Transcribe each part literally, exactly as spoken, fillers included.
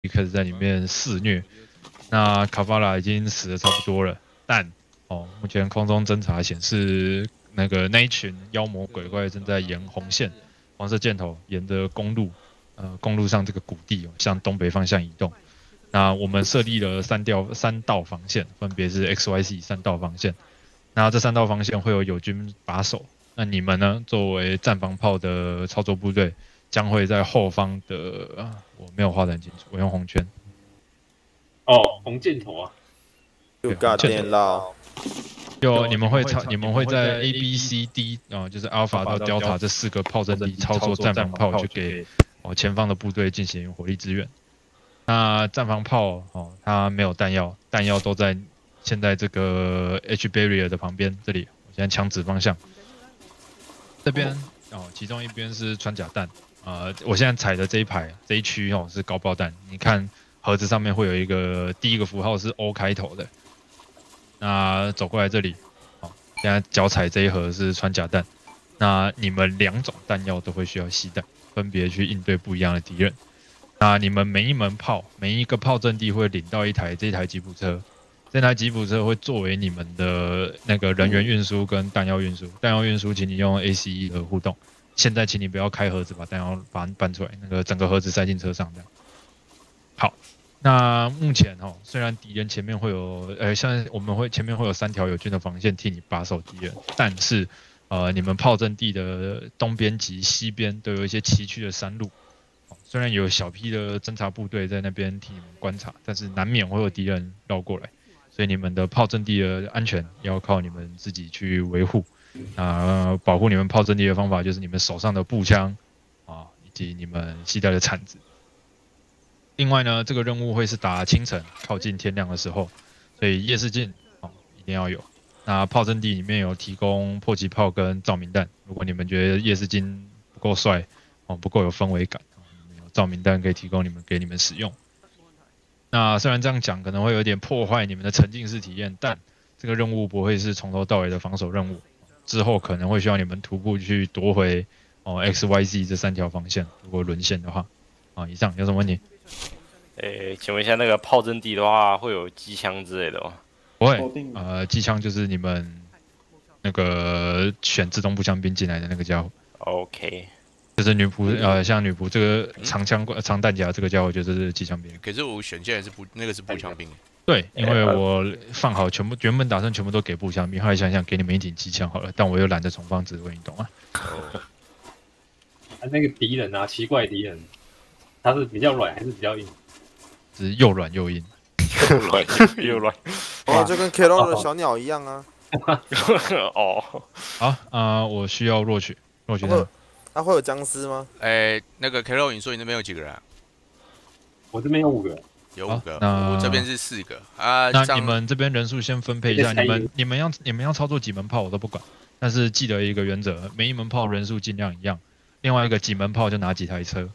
开始在里面肆虐。那卡巴拉已经死的差不多了，但哦，目前空中侦察显示，那个那一群妖魔鬼怪正在沿红线，黄色箭头沿着公路，呃，公路上这个谷地、哦、向东北方向移动。那我们设立了三条三道防线，分别是 X、Y、Z 三道防线。那这三道防线会有友军把守。那你们呢？作为战防炮的操作部队，将会在后方的，啊、我没有画得很清楚，我用红圈。 哦，红箭头啊。 就尬电绕。 就你们会操，你们会在 A、B、C、D 啊、呃，就是 Alpha 到 Delta 这四个炮阵地操作战防炮，去给哦前方的部队进行火力支援。那战防炮哦，它没有弹药，弹药都在现在这个 H barrier 的旁边，这里我现在枪指方向。这边哦，其中一边是穿甲弹，呃，我现在踩的这一排这一区哦是高爆弹，你看盒子上面会有一个第一个符号是 O 开头的。那走过来这里，哦，现在脚踩这一盒是穿甲弹，那你们两种弹药都会需要携带，分别去应对不一样的敌人。那你们每一门炮，每一个炮阵地会领到一台这台吉普车，这台吉普车会作为你们的那个人员运输跟弹药运输。弹药运输，请你用 A C E 的互动。现在请你不要开盒子，把弹药把它搬出来，那个整个盒子塞进车上这样。好。那目前哦，虽然敌人前面会有，呃，像我们会前面会有三条友军的防线替你把守敌人，但是，呃，你们炮阵地的东边及西边都有一些崎岖的山路，哦、虽然有小批的侦察部队在那边替你们观察，但是难免会有敌人绕过来，所以你们的炮阵地的安全要靠你们自己去维护。那、呃、保护你们炮阵地的方法就是你们手上的步枪啊，以及你们携带的铲子。另外呢，这个任务会是打清晨，靠近天亮的时候，所以夜视镜哦一定要有。那炮阵地里面有提供迫击炮跟照明弹，如果你们觉得夜视镜不够帅哦，不够有氛围感，有照明弹可以提供你们给你们使用。那虽然这样讲可能会有点破坏你们的沉浸式体验，但这个任务不会是从头到尾的防守任务，之后可能会需要你们徒步去夺回哦 X、Y、Z 这三条防线，如果沦陷的话。啊，以上有什么问题？ 诶，请问一下，那个炮阵地的话，会有机枪之类的吗？ 不会，呃，机枪就是你们那个选自动步枪兵进来的那个家伙。 OK， 就是女仆，呃，像女仆这个长枪、长弹夹这个家伙就是机枪兵。 可是我选进来是步，那个是步枪兵。 对，因为我放好全部，原本打算全部都给步枪兵，后来想想给你们一挺机枪好了，但我又懒得重放指挥，你懂吗？ 啊，那个敌人啊，奇怪敌人。它是比较软还是比较硬？ 是又软又硬， 又软又软。 哦，就跟 K O 的小鸟一样啊。 哦， 好啊、呃，我需要弱取，弱取呢？ 那会有僵尸吗？ 哎，那个 K O， 你说你那边有几个人啊？ 我这边有五个。 有五个，我这边是四个啊。 那你们这边人数先分配一下，你们你们要你们要操作几门炮我都不管，但是记得一个原则，每一门炮人数尽量一样。另外一个几门炮就拿几台车。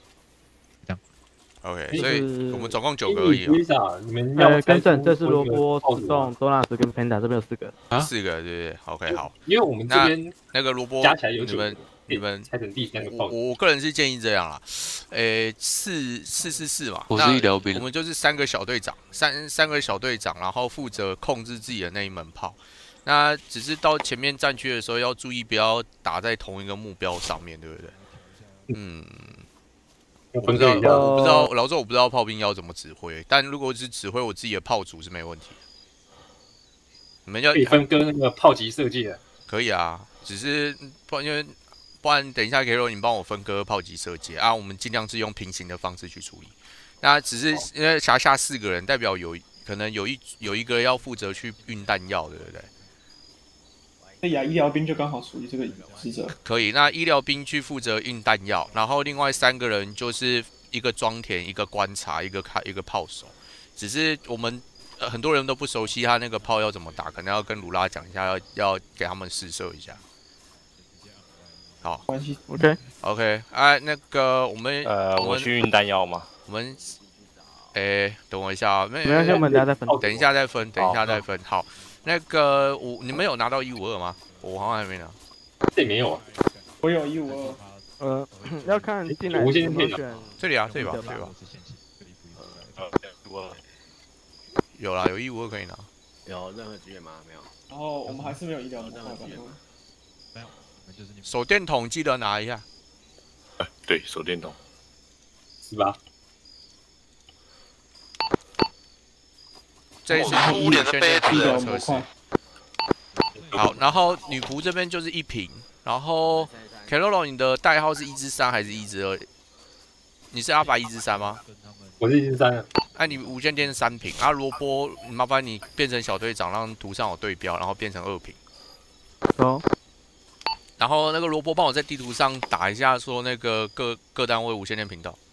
OK， 所以我们总共九个而已、 哦。你们要更正，这是萝卜、自动、多纳斯跟 Panda 这边有四个。 啊，四个，对不对 ？OK， 好。 因为我们这边那个萝卜加起来有你们你们拆成第三个炮。 我我个人是建议这样啦，诶，四四四四嘛。 我是医疗兵。 我们就是三个小队长，三三个小队长，然后负责控制自己的那一门炮。那只是到前面战区的时候要注意，不要打在同一个目标上面，对不对？嗯。我不知道，我不知道，老周我不知道炮兵要怎么指挥，但如果是指挥我自己的炮组是没问题的。你们要可以分割那个炮级设计的。 可以啊，只是不因为不然等一下 K O 你帮我分割炮级设计啊，我们尽量是用平行的方式去处理。那只是因为辖下四个人，代表有可能有一有一个要负责去运弹药，对不对？ 那亚医疗兵就刚好属于这个职责。 可以，那医疗兵去负责运弹药，然后另外三个人就是一个装填、一个观察、一个开、一个炮手。只是我们、呃、很多人都不熟悉他那个炮要怎么打，可能要跟鲁拉讲一下，要要给他们试射一下。好， 关系 OK OK， 哎、啊，那个我们呃，我去运弹药吗？ 我们，哎，等我一下， 没关系，我们等一下再分。 等一下再分，等一下再分。好。那个我你们有拿到一五二吗？我好像还没拿。 这没有啊， 我有一五二。 呃，要看进来怎么选。 这里啊，这里吧，对吧？ 呃， 有啦，有一五二可以拿。 有任何资源吗？没有。 然后我们还是没有医疗模块吧？ 没有，就是你手电筒记得拿一下。 哎，对，手电筒。 是吧？ 这一次是五点宣电梯的测试。好，然后女仆这边就是一瓶，然后 Keroro 你的代号是一至三还是一至二？你是阿法一至三吗？ 我是一至三啊。 哎、啊，你无线电是三瓶，啊，萝卜，麻烦你变成小队长，让图上有对标，然后变成二瓶。 哦。 然后那个萝卜帮我在地图上打一下，说那个各各单位无线电频道。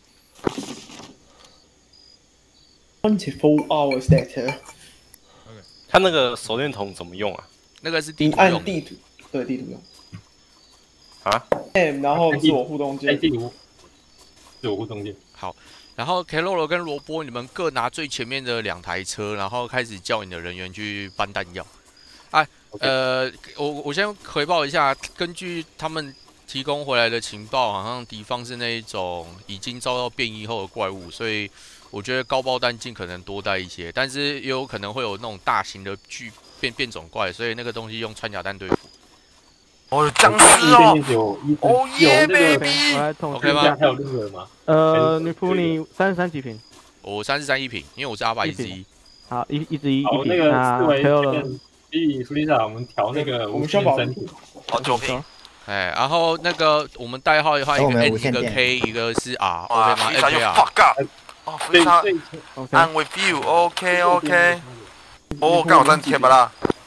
twenty-four hours later。 他那个手电筒怎么用啊？ 那个是地图用。 按地图，对地图用。 啊 ？M， 然后自我互动键。 地图。自我互动键。 好。然后 Keroro 跟萝卜，你们各拿最前面的两台车，然后开始叫你的人员去搬弹药。啊，呃，我我先回报一下，根据他们提供回来的情报，好像敌方是那一种已经遭到变异后的怪物，所以我觉得高爆弹尽可能多带一些，但是也有可能会有那种大型的巨变变种怪，所以那个东西用穿甲弹对付。 哦，僵尸哦！ 哦耶，baby！ OK 吗？ 还有那个吗？ 呃，女仆你三十三几瓶？ 我三十三一瓶，因为我是阿法一之一。 好，一一之一。 好，那个思维以弗利萨，我们调那个我们需要保护。 好，九瓶。 哎，然后那个我们代号的话，一个 N， 一个 K， 一个是 R，OK 吗 ？N K R。 哦，弗利萨 ，I'm with you，OK，OK。哦，刚好站天吧啦。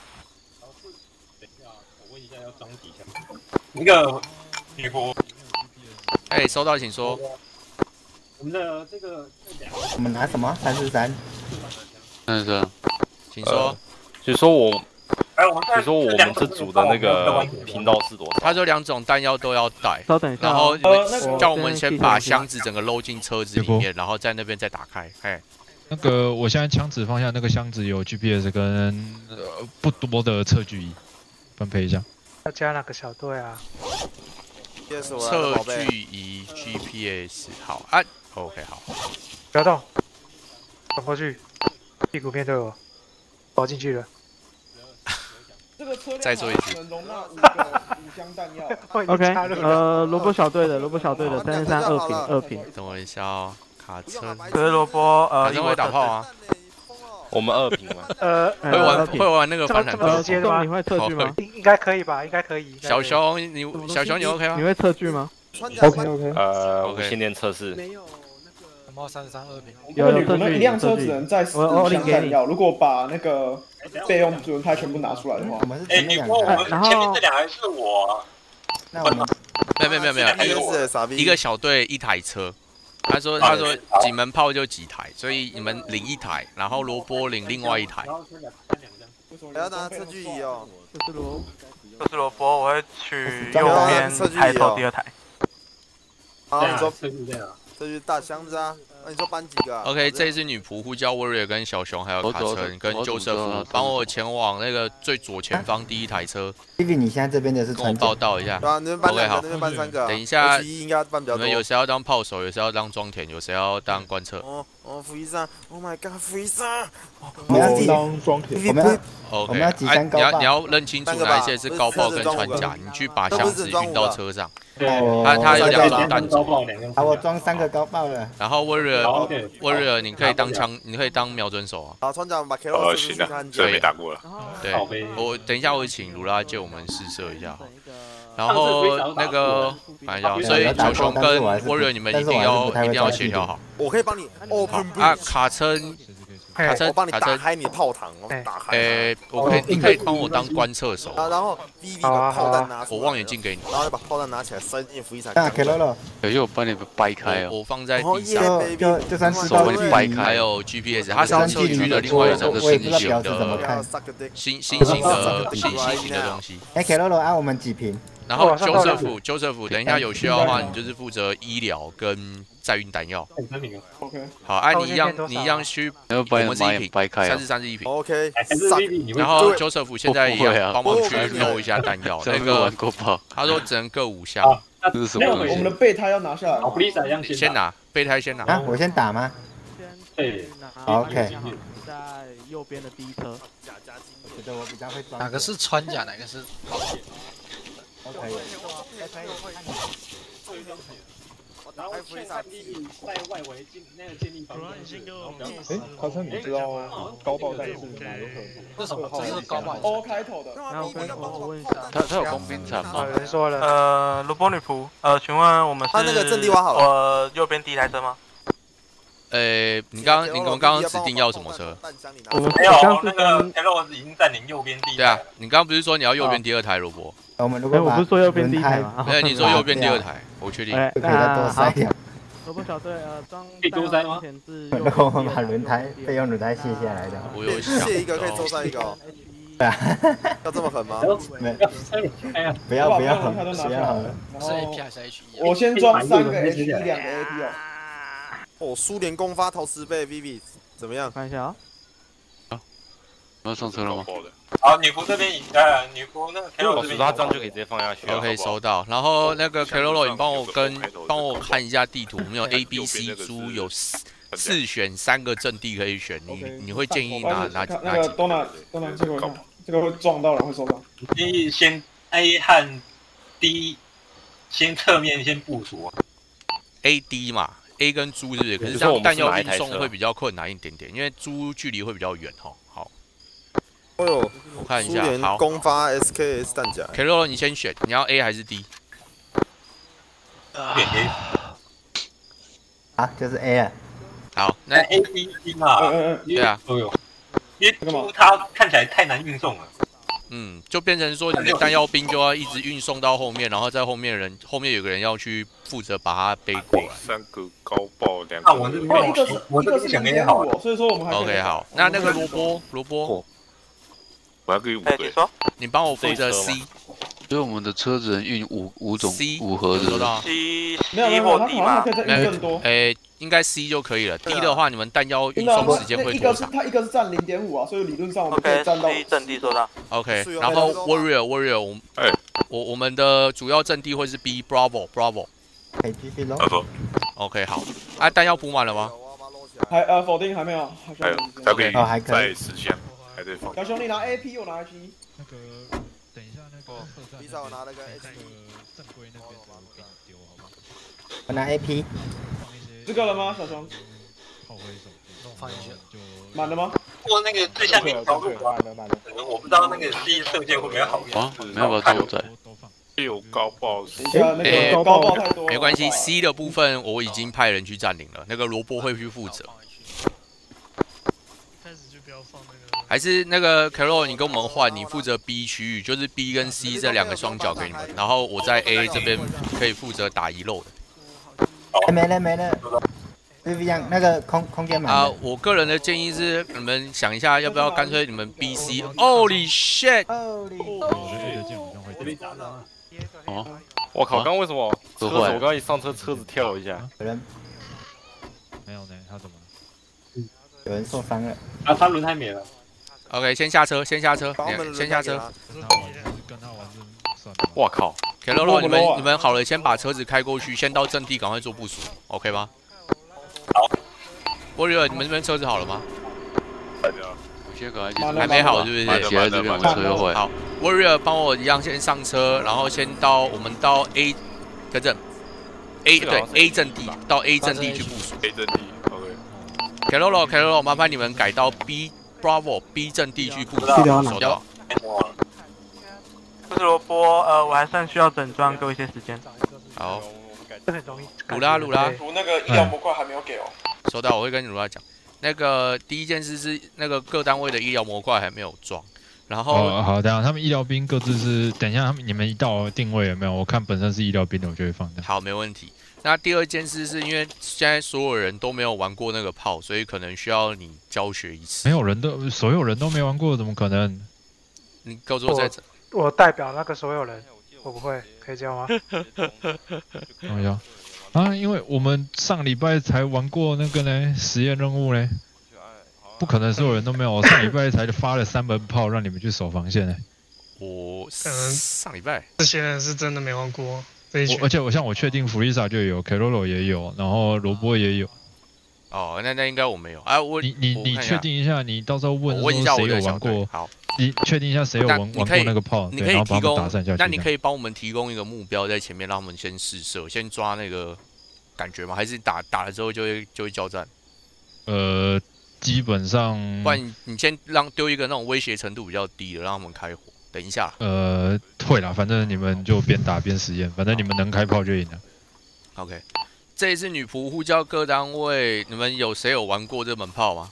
那个女仆， 哎，收到，请说。 我们的这个我们拿什么？三四三。 三四三， 请说。 就说我，就说我们这组的那个频道是多少？ 他说两种弹药都要带， 稍等一下。 然后叫我们先把箱子整个搂进车子里面，然后在那边再打开。哎， 那个我现在枪指放下，那个箱子有 G P S 跟呃不多的测距仪，分配一下。 要加哪个小队啊？ 测距仪 G P S 好按 ，OK 好。 不要动，转过去，屁股面对我，跑进去了。 这个车辆再说一次， 能容纳五个五箱弹药。 OK， 呃，萝卜小队的，萝卜小队的，三十三二瓶，二瓶。 等我一下哦，卡车。 可是萝卜，呃， 卡车会打炮啊？ 我们二瓶吗？ 呃， 会玩会玩那个翻这转么直接的吗？ 你会测距吗？ 应该可以吧？应该可以。 小熊，你小熊你 OK 吗？ 你会测距吗 ？OK OK。 呃，无线电测试。 没有那个什么三十三二瓶。 有有测距。 那一辆车只能载四箱弹药，如果把那个备用轮胎全部拿出来的话， 我们是前面两个。 然后前面这两台是我。 那我们没有没有没有没有，一个小队一台车。他说：“他说几门炮就几台，所以你们领一台，然后萝卜领另外一台。 还要拿测距仪哦。 这是萝， 这是萝卜，我会去右边抬头第二台。 好，你说这是大箱子啊。那你说搬几个 ？OK， 这是女仆呼叫威瑞跟小熊还有卡城跟纠瑟夫，帮我前往那个最左前方第一台车。 Vivi， 你现在这边的是跟我报道一下。 对啊，那边搬两个，那边搬三个。 等一下， 应该搬比较多。 你们有谁要当炮手？有谁要当装填？有谁要当观测？ 哦哦，福伊莎 ，Oh my God， 福伊莎。 我们要当装填。 我们要 OK， 我们要几箱高爆？你要你要认清楚哪一些是高爆跟穿甲，你去把箱子运到车上。 他他他有两种弹种。 好，我装三个高爆了。 然后威瑞尔，威瑞尔，你可以当枪，你可以当瞄准手啊。 好，船长把 K O 行的，这没打过了。 对，我等一下我会请鲁拉借我们试射一下。然后那个看一下，所以小熊跟威瑞尔你们一定要一定要协调好。 我可以帮你 open 啊，卡称。卡车， 我帮你打开你的炮膛，我打开。 诶，我可以，你可以帮我当观测手。 啊，然后 V V 把炮弹拿出来， 我望远镜给你， 然后把炮弹拿起来塞进福伊莎。 啊 k e r o 有些我帮你掰开哦。 我放在地上， 就就算是手帮你掰开。 还有 G P S， 它是测距的另外一种新型的、新新型的、新新型的东西。 哎 k e r o 按我们几瓶？ 然后 Joseph Joseph， 等一下有需要的话，你就是负责医疗跟载运弹药。 OK。 好，按你一样，你一样需，我们是一瓶，三十三是一瓶。 OK。 然后 Joseph 现在也要帮忙去漏一下弹药。那个他说只能各五箱。 这是什么？我们的备胎要拿下来。 弗利萨一样先拿备胎先拿。 啊，我先打吗？ 对 ，OK。 在右边的第一车。 觉得我比较会装。 哪个是穿甲，哪个是保险 ？OK。 然后去看地在外围建那个建立房间。 哎，考生，你知道高爆弹是哪个特质？ 这什么？这是高爆 O 开头的。 那我跟我我问一下， 他他有工兵场吗？ 有人说了。 呃，罗波女仆，呃，请问我们是他那个阵地挖好了。 呃，右边第一台车吗？ 呃，你刚刚你们刚刚指定要什么车？ 没有，那个 L 已经占领右边第一台。 对啊，你刚刚不是说你要右边第二台萝卜？ 我们如果我不是说右边第一台吗？ 没有，你说右边第二台，我确定。 可以再多塞点。 萝卜小队呃装可以多塞吗？ 然后我们把轮胎备用轮胎卸下来的。 我有想。 卸一个可以多塞一个哦。 对啊。 要这么狠吗？ 没。不要不要不要。 是 A P 还是 H E？ 我先装三个 H E， 两个 A P 哦。 哦，苏联公发投十倍 ，Vivi 怎么样？ 看一下啊。 啊，我要上车了吗？ 好，女仆这边呃，女仆那个 K 六这边， 他这样就可以直接放下去。 OK， 收到。然后那个 K 六六，你帮我跟帮我看一下地图，没有 A、B、C 猪有四四选三个阵地可以选，你你会建议哪哪哪？ 那个都拿都拿这个看，这个会撞到人会受伤。 建议先 A 和 D 先侧面先部署。 A、D 嘛。A 跟猪是不是？可是这样弹药运送会比较困难一点点，因为猪距离会比较远哈。好， 哦呦， 我看一下，好， 公发 S K S 弹夹。 K 六，你先选，你要 A 还是 D？ 啊，就是 A 啊。 好，那 A、D、D 嘛， 对啊， 都有，因为猪它看起来太难运送了。 嗯，就变成说你的弹药兵就要一直运送到后面，然后在后面人后面有个人要去负责把它背过来。 三个高爆，两个。 哦，一个是我这个是两个好，所以说我们还 OK 好，那那个萝卜萝卜， 我要给五个。 你帮我负责 C， 所以我们的车子能运五五种 C 五盒的。 C 没有没有，他好像可以再运更多。 诶，应该 C 就可以了。D 的话，你们弹药运送时间会拖长。 它一个是占零点五啊，所以理论上我们可以占到。 阵地收到。 OK， 然后 Warrior Warrior， 我哎， 我我们的主要阵地会是 B Bravo Bravo。 可以继续喽。 OK 好，啊弹药补满了吗？ 还呃否定还没有， 还有还可以哦还可以再十箱，还得放。 小熊你拿 A P， 我拿 H E。 那个等一下那个特比赛我拿了个 H E。 正规那边的丢好吗？ 我拿 A P。 这个了吗，小熊？ 炮灰手机放进去就满了吗？ 过那个最下面一条路啊，可能我不知道那个 C 射箭会不会好一点。 啊，没有把它都在。有高爆， 诶，高爆太多， 没关系 ，C 的部分我已经派人去占领了，那个萝卜会去负责。 开始就不要放那个。 还是那个 Carol， 你跟我们换，你负责 B 区域，就是 B 跟 C 这两个双脚给你们，然后我在 A 这边可以负责打遗漏的。 哎，没了没了。Vivian， 那个空空间满啊，我个人的建议是，你们想一下，要不要干脆你们 B C？Holy shit！ 哦，我靠！刚为什么车子？我刚一上车，车子跳了一下。 有人没有呢？他怎么？ 有人受伤了。 啊，他轮胎没了。 OK， 先下车，先下车，先下车。 我靠 ！K 六六，你们你们好了，先把车子开过去，先到阵地，赶快做部署 ，OK 吗？ 好。 Warrior， 你们这边车子好了吗？ 还没好，是不是？ 写在这边，我车又坏。 好 ，Warrior 帮我一样先上车，然后先到我们到 A 个阵 ，A 对 A 阵地，到 A 阵地去部署。 A 阵地 ，OK。 K 六六 K 六六，麻烦你们改到 B Bravo B 阵地去部署。收到。 不是萝卜，呃，我还算需要整装，给我一些时间。 好。 很容易。 鲁拉鲁拉， 我那个医疗模块还没有给哦。 收到，我会跟鲁拉讲。那个第一件事是那个各单位的医疗模块还没有装，然后、 哦、好，等一下他们医疗兵各自是，等一下他们你们一到定位有没有？我看本身是医疗兵的，我就会放的。 好，没问题。那第二件事是因为现在所有人都没有玩过那个炮，所以可能需要你教学一次。 没有人都，所有人都没玩过，怎么可能？ 你告诉我在这。 我代表那个所有人，我不会，可以这样吗？ 等一下。啊，因为我们上礼拜才玩过那个呢实验任务呢，不可能所有人都没有。我上礼拜才发了三门炮让你们去守防线呢。 我上礼拜这些人是真的没玩过这一群， 而且我像我确定弗利萨就有 ，Keroro 也有，然后萝卜也有。 哦，那那应该我没有。哎，我你你你确定一下，你到时候问问一下谁有玩过？ 好， 你确定一下谁有玩玩过那个炮， 你可以提供。那你可以以帮我们提供一个目标在前面，让他们先试射，先抓那个感觉吗？还是打打了之后就会就会交战？ 呃，基本上。 不然你先让丢一个那种威胁程度比较低的，让他们开火。等一下。 呃，会啦，反正你们就边打边实验，反正你们能开炮就赢了。 OK。这一次女仆呼叫各单位，你们有谁有玩过这门炮吗？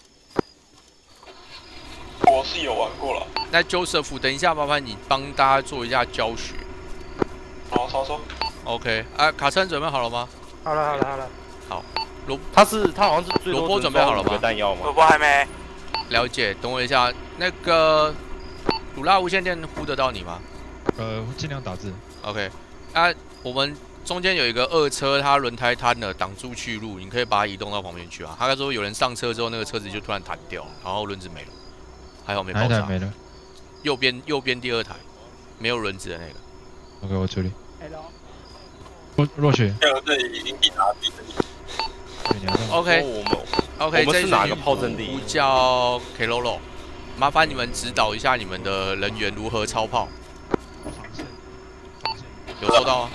我是有玩过了。 那 Joseph， 等一下麻烦你帮大家做一下教学。 好，操作。 OK， 啊，卡森准备好了吗？ 好了，好了，好了。 好，罗， 他是他好像是最萝卜准备好了吗？ 弹药吗？ 萝卜还没。 了解，等我一下。那个鲁拉无线电呼得到你吗？ 呃，尽量打字。 OK， 啊，我们。中间有一个二车，它轮胎瘫了，挡住去路，你可以把它移动到旁边去啊。他说有人上车之后，那个车子就突然弹掉了，然后轮子没了，还好没爆炸。 没了。 右边右边第二台，没有轮子的那个。 OK， 我处理。若若雪。 这个已经抵达地了。OK， 我们 OK， 我们是哪个炮阵地？ 叫 Kelolo， 麻烦你们指导一下你们的人员如何操炮。有收到吗？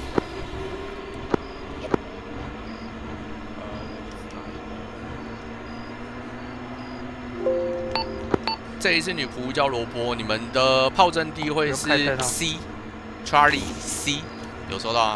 这一次女仆叫罗波，你们的炮阵地会是 C Charlie C， 有收到啊？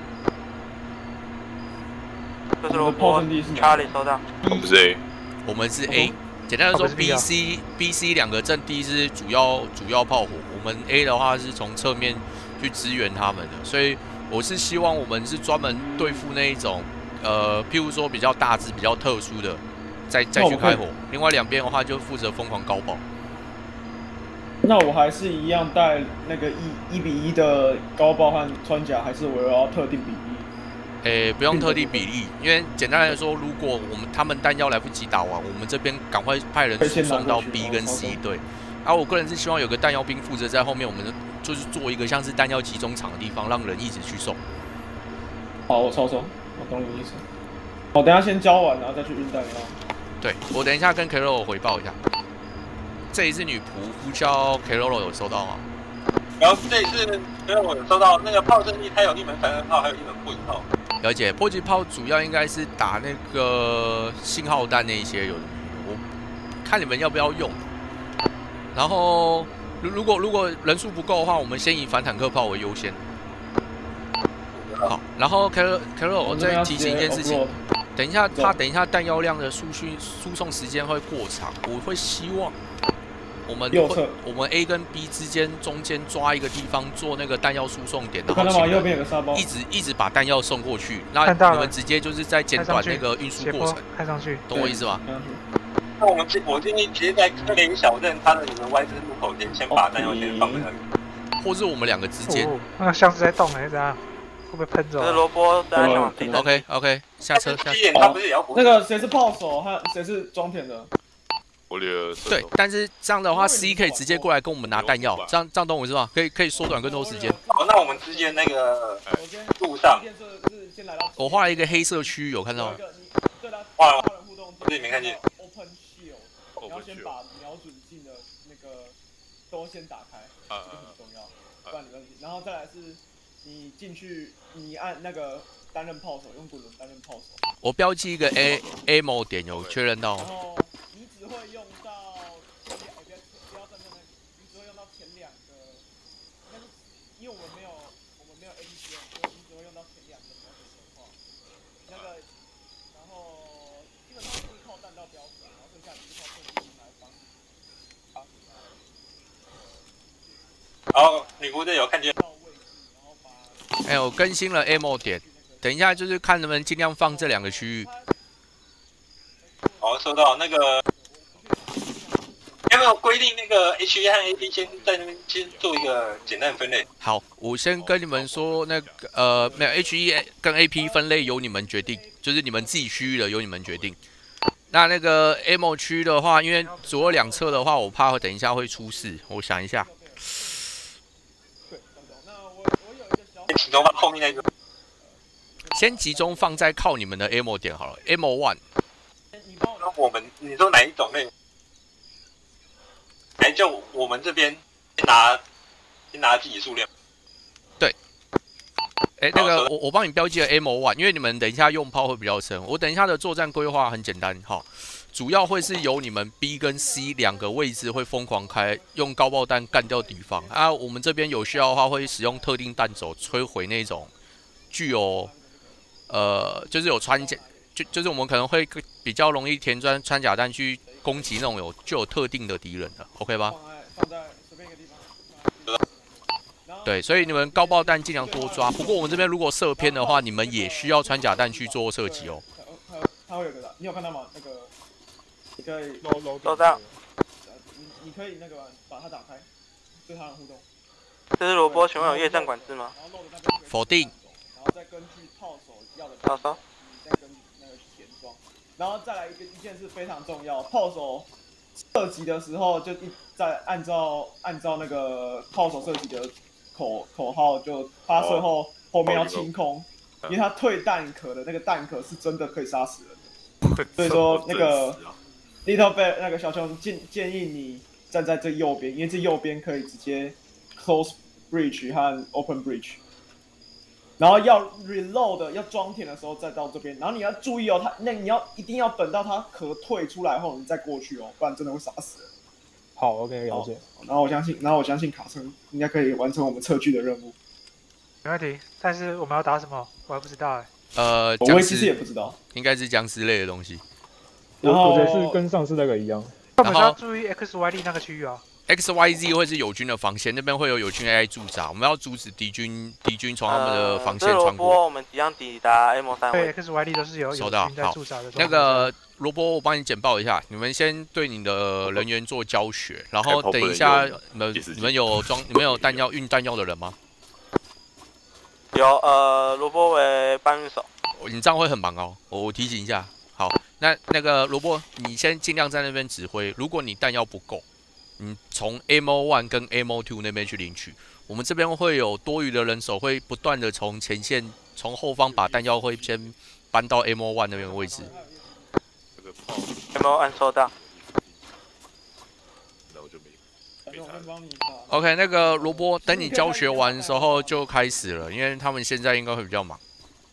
这是罗波 Charlie 收到。 我们是 A， 我们是 A。简单的说 ，B C B C 两个阵地是主要主要炮火，我们 A 的话是从侧面去支援他们的，所以我是希望我们是专门对付那一种呃，譬如说比较大只、比较特殊的，再再去开火。另外两边的话就负责疯狂高爆。 那我还是一样带那个一一比一的高爆和穿甲，还是我要特定比例？ 诶，不用特定比例，因为简单来说，如果我们他们弹药来不及打完，我们这边赶快派人输送到 B 跟 C 队。而、啊、我个人是希望有个弹药兵负责在后面，我们就是做一个像是弹药集中场的地方，让人一直去送。 好，我操作，我懂你意思。我等一下先交完，然后再去运弹药。 对，我等一下跟 Keroro 回报一下。这一次女仆呼叫 Keroro 有收到吗？ 然后这一次，因为我有收到那个炮阵地，它有一门反弹炮，还有一门迫击炮。 了解，迫击炮主要应该是打那个信号弹那一些有的，我看你们要不要用。然后，如如果如果人数不够的话，我们先以反坦克炮为优先。好，然后 Keroro Keroro 我再提醒一件事情，等一下他等一下弹药量的输讯输送时间会过长，我会希望。我们会我们 A 跟 B 之间中间抓一个地方做那个弹药输送点，然后一直一直把弹药送过去，那你们直接就是在简短那个运输过程， 开上去， 懂我意思吗？ 那我们我建议直接在科林小镇它的你们 Y 字路口前先把弹药先放在那里， 或是我们两个之间。 那像是在动还是怎样？会不会喷走？ 这萝卜在上停。 OK OK， 下车下车。 他不是也要补？ 那个谁是炮手，和谁是装填的？ 对，但是这样的话 ，C 可以直接过来跟我们拿弹药，这样这样懂我意思吗？可以可以缩短更多时间。 好，那我们之间那个路上， 我画了一个黑色区域，有看到吗？ 画了，我自己没看见。 Open shield， 你要先把瞄准镜的那个都先打开，这个很重要，不然你问题。然后再来是，你进去，你按那个担任炮手，用滚轮担任炮手。 我标记一个 A ammo 点，有确认到吗？ 你只会用到，不要不要站在那里，你只会用到前两个，但是因为我们没有我们没有 A P C， 所以你只会用到前两个瞄准的话，那个，然后基本上是靠弹道标准，然后剩下你是靠特技来帮你。好。 然后女仆队有看见。 哎，我更新了 ammo 点，等一下就是看能不能尽量放这两个区域。 好，收到。那个有没有规定那个 H E 和 A P 先在那边先做一个简单分类？ 好，我先跟你们说，那个呃，没有 H E 跟 A P 分类由你们决定，就是你们自己区域的由你们决定。那那个 ammo 区的话，因为左右两侧的话，我怕等一下会出事，我想一下。 集中放后面那个。 先集中放在靠你们的 ammo 点好了 ，ammo one。 我们你说哪一种类？哎，就我们这边先拿先拿自己数量。 对。哎，那个我我帮你标记了 M O one， 因为你们等一下用炮会比较深。我等一下的作战规划很简单，哈，主要会是由你们 B 跟 C 两个位置会疯狂开，用高爆弹干掉敌方啊。我们这边有需要的话，会使用特定弹手摧毁那种具有呃，就是有穿甲，就就是我们可能会比较容易填装穿甲弹去攻击那种有具有特定的敌人的 ，OK 吧？ 放在随便一个地方。 对，所以你们高爆弹尽量多抓。不过我们这边如果射偏的话，你们也需要穿甲弹去做射击哦。 它它会有个，你有看到吗？那个你可以楼楼楼上， 你你可以那个把它打开，对它的互动。 这是萝卜，请问有夜战管制吗？ 否定。 然后再根据炮手要的， 炮手， 再根据那个去填装。然后再来一个一件事非常重要，炮手射击的时候就一再按照按照那个炮手射击的口口号，就发射后、哦、后面要清空，因为它退弹壳的那个弹壳是真的可以杀死人的。所以说那个 Little Bear 那个小熊建建议你站在最右边，因为这右边可以直接 close breach 和 open breach。然后要 reload 的要装填的时候再到这边，然后你要注意哦，它那你要一定要等到它壳退出来后你再过去哦，不然真的会杀死人。 好 ，OK， 了解。 然后我相信，然后我相信卡车应该可以完成我们测距的任务。 没问题，但是我们要打什么，我还不知道哎。 呃， 我其实也不知道， 应该是僵尸类的东西。 然后我觉得是跟上次那个一样。我们要注意 X Y D 那个区域啊。 X Y Z 会是友军的防线，那边会有友军 A I 驻扎，我们要阻止敌军敌军从他们的防线穿过。 呃、我们即将抵达 M 三。 对 X Y D 都是有收到。好，那个罗波，我帮你简报一下，你们先对你的人员做教学，然后等一下，你们你们有装你们有弹药运弹药的人吗？ 有，呃，罗波为搬运手。 你这样会很忙哦，我提醒一下。好，那那个罗波，你先尽量在那边指挥，如果你弹药不够。你从 M O one 跟 M O two 那边去领取，我们这边会有多余的人手，会不断的从前线、从后方把弹药会先搬到 M O one 那边的位置。 M O one 收到。 那我就没。 OK， 那个罗波，等你教学完的时候就开始了，因为他们现在应该会比较忙。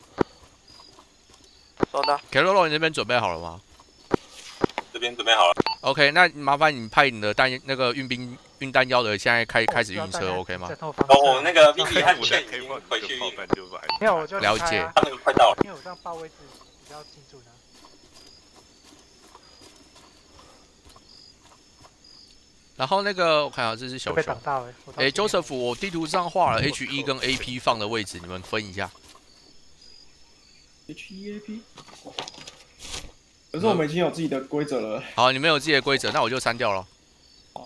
收到。 K 洛洛，你那边准备好了吗？ 这边准备好了。 OK， 那麻烦你派你的弹那个运兵运弹药的，现在开开始运车 ，OK 吗？ 哦，那个 V P 和劝已经回去。 没有，我就了解。 他们快到了。 因为我这样报位置比较清楚呢。 然后那个我看下，这是小熊。哎 ，Joseph， 我地图上画了 H 一 跟 A P 放的位置，你们分一下。 H 一 A P。可是我们已经有自己的规则了。 好，你们有自己的规则，那我就删掉了。 好。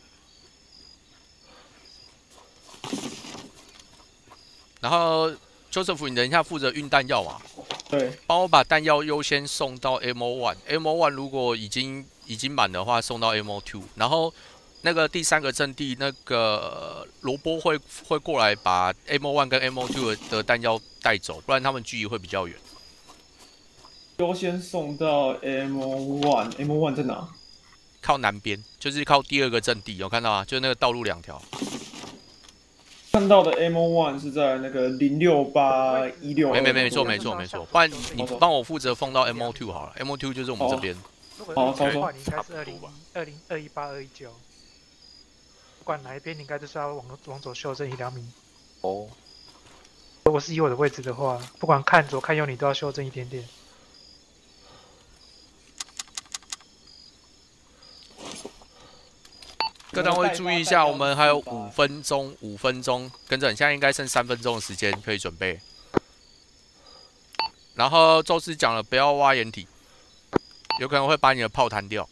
然后 Joseph， 你等一下负责运弹药嘛？ 对。 帮我把弹药优先送到 M O one。M O one 如果已经已经满的话，送到 M O two。然后那个第三个阵地，那个罗波会会过来把 M O one 跟 M O two 的弹药带走，不然他们距离会比较远。 优先送到 M O one，M O one 在哪？ 靠南边，就是靠第二个阵地，有看到啊？就是那个道路两条。 看到的 M O one 是在那个零六八一六。 没没没错没错没错，不然你帮我负责放到 M O two 好了 ，M O two 就是我们这边。 好，操作。你应该是二零二零二一八二一九，不管哪一边，你应该都是要往往左修正一两米。 哦。 如果是以我的位置的话，不管看左看右，你都要修正一点点。 各单位注意一下，我们还有五分钟，五分钟，跟着，现在应该剩三分钟的时间可以准备。然后宙斯讲了，不要挖掩体，有可能会把你的炮弹掉。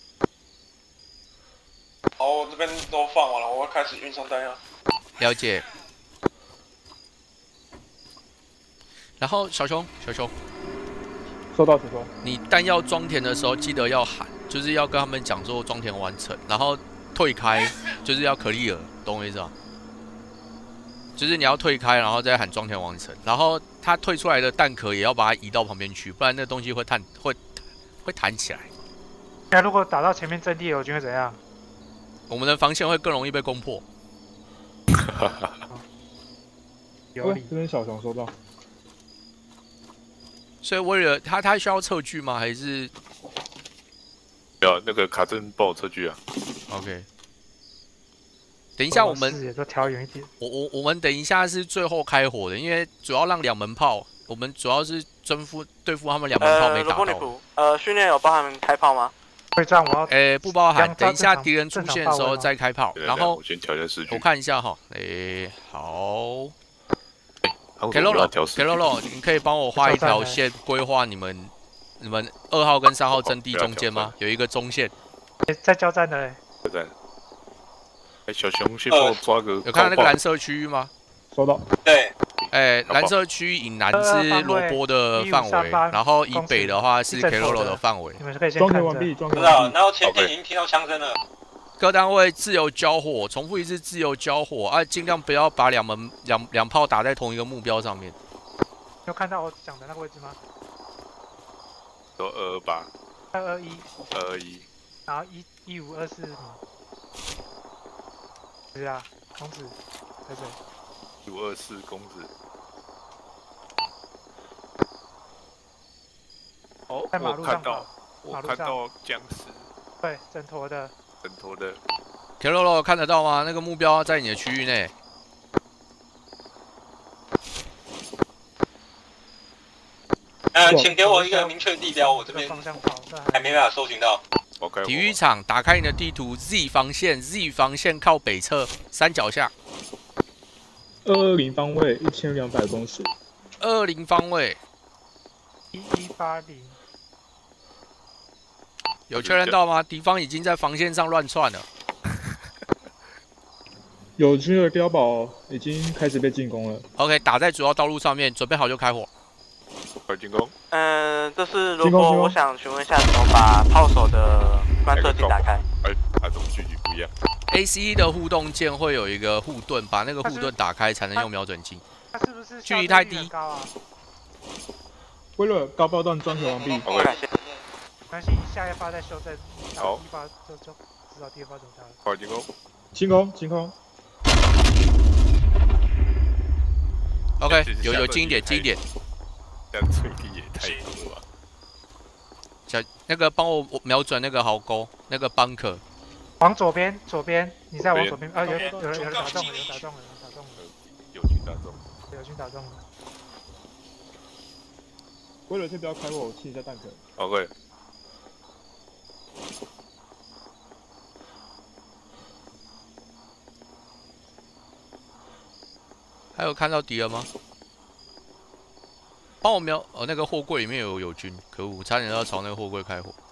好，我这边都放完了，我要开始运送弹药。 了解。然后小熊，小熊， 收到，请说。 你弹药装填的时候记得要喊，就是要跟他们讲说装填完成，然后。退开就是要可利尔，懂我意思吗？就是你要退开，然后再喊装填完成，然后它退出来的弹壳也要把它移到旁边去，不然那东西会弹会会弹起来。 那如果打到前面阵地友军会怎样？ 我们的防线会更容易被攻破。 有理。 这边小熊收到。 所以为了他，他需要测距吗？还是？ 有那个卡顿帮我测距啊。 OK。等一下，我们视野都调远一点。 我我我们等一下是最后开火的，因为主要让两门炮，我们主要是征服对付他们两门炮没打到。 呃，训练有包含开炮吗？ 会这样，我要。 诶，不包含。等一下敌人出现的时候再开炮。然后我先调一下视距。 我看一下哈，诶，好。 K Lolo，K Lolo，你可以帮我画一条线，规划你们你们二号跟三号阵地中间吗？有一个中线。 在交战的嘞。 交战。哎，小熊先帮我抓个。 有看到那个蓝色区域吗？ 收到。 对。 哎，蓝色区以南是罗波的范围，然后以北的话是 K Lolo 的范围。 你们可以先装填完毕，装填完毕。 完毕。 然后前面已经听到枪声了。 各单位自由交火，重复一次自由交火啊！尽量不要把两门两两炮打在同一个目标上面。 有看到我讲的那个位置吗？ 都二二八。 二二一。 二二一。 然后一一五二四米。是啊，公子，在这里。 一五二四公子。哦， 在马路上跑。 我看到僵尸。 对，整坨的。 整坨的。 铁肉肉看得到吗？那个目标在你的区域内。 呃，请给我一个明确地标，我这边还没办法搜寻到。 体育场，打开你的地图 ，Z 防线 ，Z 防线靠北侧山脚下。 二二零方位一千两百公尺。 二零方位。 一一八零。 有确认到吗？敌方已经在防线上乱窜了。 友军的碉堡已经开始被进攻了。 OK， 打在主要道路上面，准备好就开火。 快进攻！ 嗯，这是罗伯，我想询问一下，怎么把炮手的观测器打开？ 哎，它怎么距离不一样 ？A C 的互动键会有一个护盾，把那个护盾打开才能用瞄准镜。 它是不是距离太低？ 威勒高爆弹装填完毕。 好，感谢。 没关系，下一发再修正。 好。 第一发就就知道第二发怎么打了。 快进攻！ 进攻，进攻。 OK， 有有近一点，近一点。 这样脆地也太多了吧！ 小那个帮我瞄准那个壕沟，那个 bunker。 往左边，左边，你再往左边。啊，有有人有人打中了，有人打中了，有人打中了。 友军打中。 友军打中了。 威勒先不要开火，我清一下弹壳。 OK。 还有看到敌人吗？帮我瞄哦，那个货柜里面有友军，可恶，差点要朝那个货柜开火。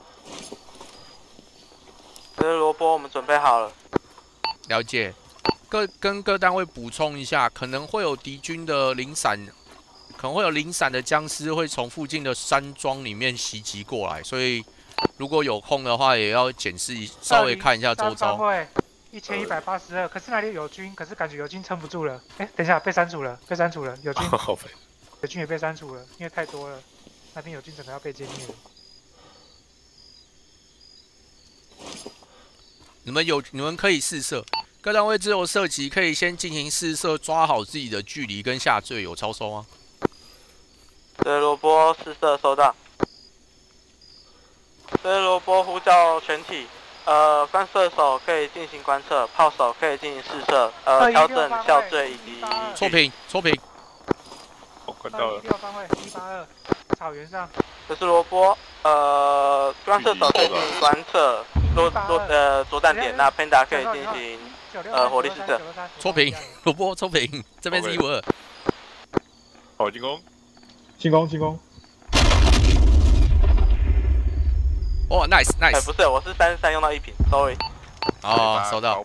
这是罗伯，我们准备好了。 了解。各跟各单位补充一下，可能会有敌军的零散，可能会有零散的僵尸会从附近的山庄里面袭击过来，所以如果有空的话，也要检视一，稍微看一下周遭。 一千一百八十二，可是那里有友军，可是感觉友军撑不住了。哎、欸，等一下，被删除了，被删除了，友军。友军也被删除了，因为太多了，那边友军整个要被歼灭了。 你们有，你们可以试射，各单位自由射击可以先进行试射，抓好自己的距离跟下坠，有超收吗？ 对，罗伯试射收到。对，罗伯呼叫全体，呃，观射手可以进行观测，炮手可以进行试射，呃，调整校坠以及。 错评，错评。 我看到了。 第六方位一八二，草原上。 这是罗伯，呃，观射手可以进行观测落落呃着弹点，那 Panda 可以进行呃火力试射。 错评，罗伯错评，这边是一五二。 好，进攻。 进攻，进攻。 哦 ，nice nice。 哎，不是，我是三十三用到一瓶 ，sorry。 哦，收到。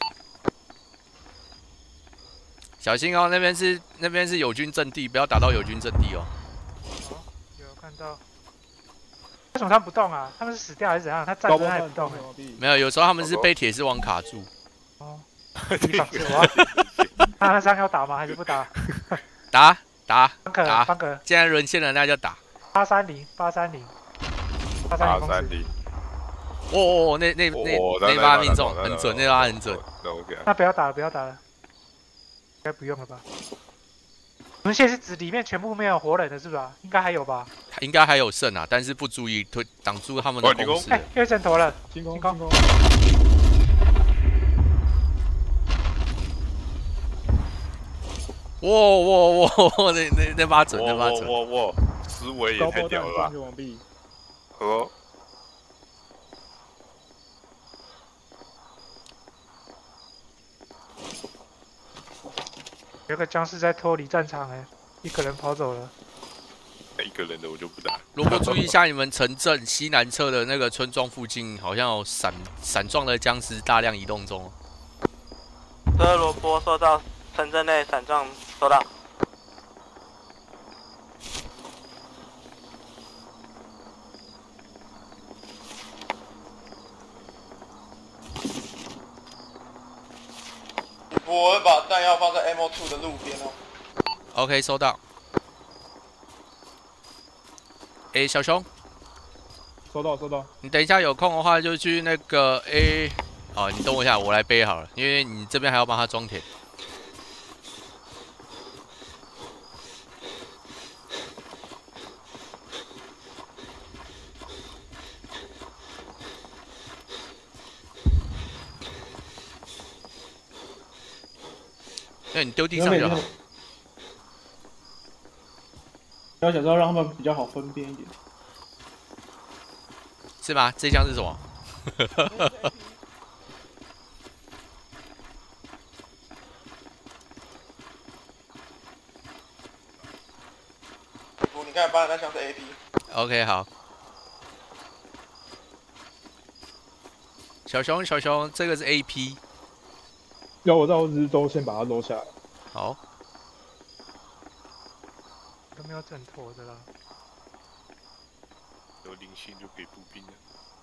小心哦，那边是那边是友军阵地，不要打到友军阵地哦。 好，有看到。为什么他不动啊？他们是死掉还是怎样？他站着还不动、欸？ 没有，有时候他们是被铁丝网卡住。 哦。那那三要打吗？还是不打？ 打打打。方格， 既然沦陷了，那就打。 八三零，八三零， 八三零。 哦，那那那那把命中很准，那把很准。 那不要打了，不要打了，应该不用了吧？沦陷是指里面全部没有活人的是吧？应该还有吧？ 应该还有剩啊，但是不注意推挡住他们的攻势。 哎，又阵头了， 进攻， 进攻。 哇哇哇！那那那把准，那把准。 哇哇哇！思维也太屌了吧！哦。 有个僵尸在脱离战场哎，一个人跑走了。 一个人的我就不打。 如果注意一下你们城镇西南侧的那个村庄附近，好像有散散状的僵尸大量移动中。 这罗波收到，城镇内散状收到。 我会把弹药放在 M O 二 的路边哦。 OK， 收到。哎、欸，小熊， 收到收到。 你等一下有空的话就去那个 A， 哦，你等我一下，我来背好了，因为你这边还要帮他装填。那你丢地上就好。 要想知道让他们比较好分辨一点。 是吗？这箱是什么？ 你刚才搬的那箱是 A P。OK， 好。小熊，小熊，这个是 A P。 要我到日都先把它搂下来。 好。 都没有枕头的啦。 有灵性就可以步兵了。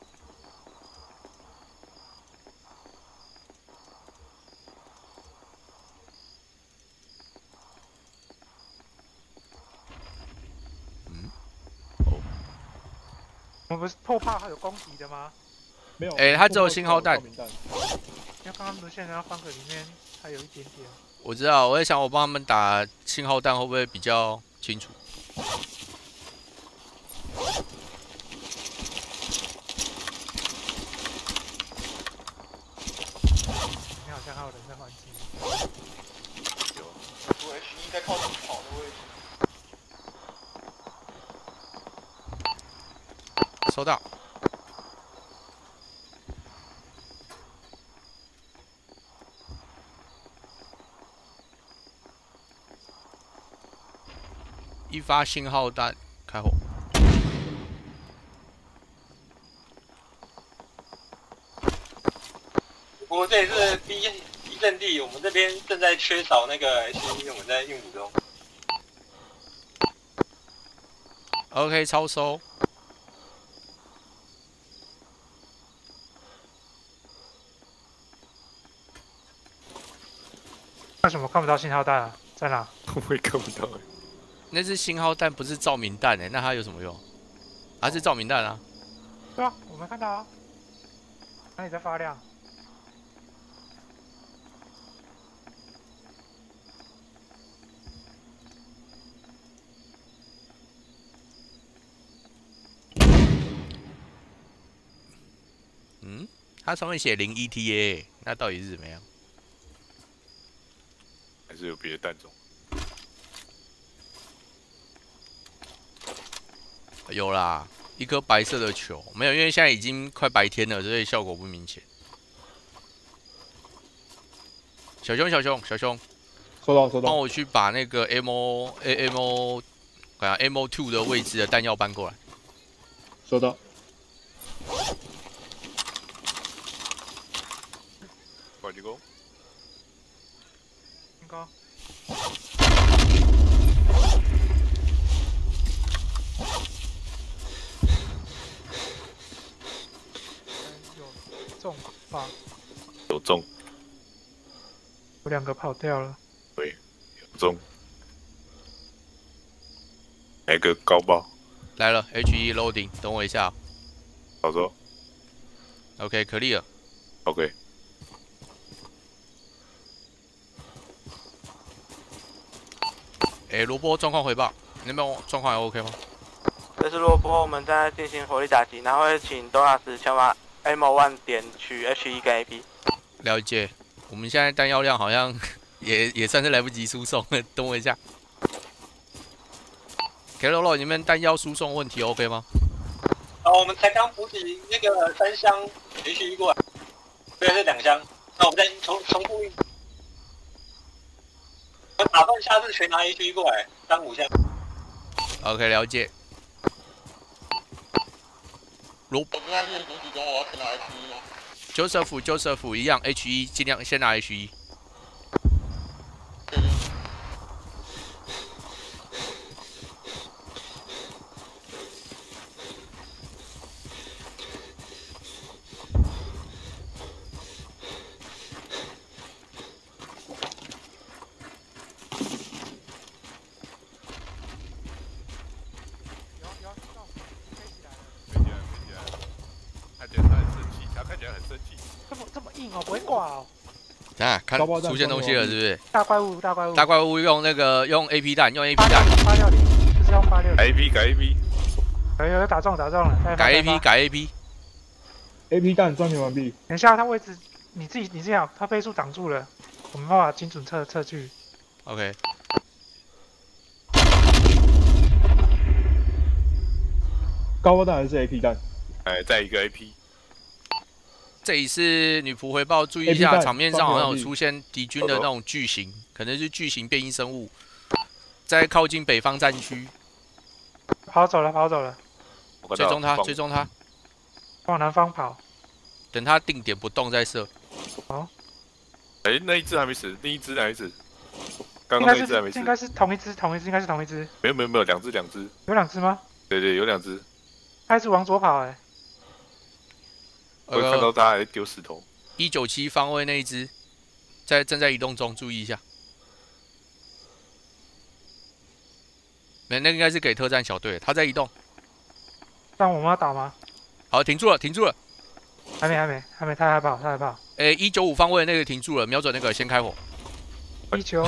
嗯。 哦。我们不是破炮还有攻击的吗？ 没有。 哎、欸，它只有信号弹。 因为刚刚沦陷人方格里面还有一点点。 我知道，我在想我帮他们打信号弹会不会比较清楚？ 你好像还有人在环境。 有。我 H 一在靠近跑的位置。收到。一发信号弹，开火。 不过这里是 B B 阵地，我们这边正在缺少那个 H 一，我们在运补中。 OK， 超收。 为什么看不到信号弹啊？在哪？ 我也看不到哎。 那是信号弹，不是照明弹哎、欸，那它有什么用？它是照明弹啊。 对啊，我没看到啊。哪里在发亮？ 嗯，它上面写零 E T A， 那到底是怎么样？ 还是有别的弹种？ 有啦，一颗白色的球，没有，因为现在已经快白天了，所以效果不明显。小熊，小熊，小熊， 收到，收到。 帮我去把那个 M O A M O， 看下 M O 二 的位置的弹药搬过来。 收到。 快进攻。 进攻。中吧？ 有中。 有两个跑掉了。 对，有中。来个高爆。 来了 ，H 一 loading， 等我一下。 好说。 OK， clear。 OK。 哎，萝卜状况回报，你那边状况还 OK 吗？ 这是萝卜，我们在进行火力打击，然后会请多纳斯前往 M one 点取 H 一跟 A P。 了解，我们现在弹药量好像也也算是来不及输送了，等我一下。K 六六，你们弹药输送问题 OK 吗？ 啊，我们才刚补给那个三箱 H 一过来，对，是两箱。那我们再重重复一。我打算下次全拿 H 一过来，当五箱。 OK， 了解。萝卜。 我现在练补给中，我要全拿 H 一吗 ？Joseph Joseph 一样 H 一，尽量先拿 H 一。 哦，不会挂哦。 啊，看出现东西了，是不是？ 大怪物，大怪物。 大怪物用那个用 A P 弹，用 A P 弹。 八六零，就是用八六零。 改 A P， 改 A P。 有有打中，打中了。 改 A P， 改 A P。A P 弹装填完毕。 等一下，他位置你自己你这样，他倍数挡住了，我没办法精准测测距。 OK。 高爆弹还是 A P 弹？ 哎，再一个 A P。 这里是女仆回报，注意一下，场面上好像有出现敌军的那种巨型，可能是巨型变异生物，在靠近北方战区。 跑走了，跑走了。 追踪他，追踪他。 往南方跑。 等他定点不动再射。 好。 哎，那一只还没死，另一只哪一只？刚刚那一只还没死。 应该是同一只，同一只，应该是同一只。 没有没有没有，两只两只。 有两只吗？ 对对，有两只。 他一直往左跑，哎。 我看到他还丢石头。 一九七方位那一只，在正在移动中，注意一下。没，那个应该是给特战小队，他在移动。 但我们要打吗？ 好，停住了，停住了。 还没，还没，还没，他还跑，他还跑。 诶，一九五方位那个停住了，瞄准那个先开火。 一九五。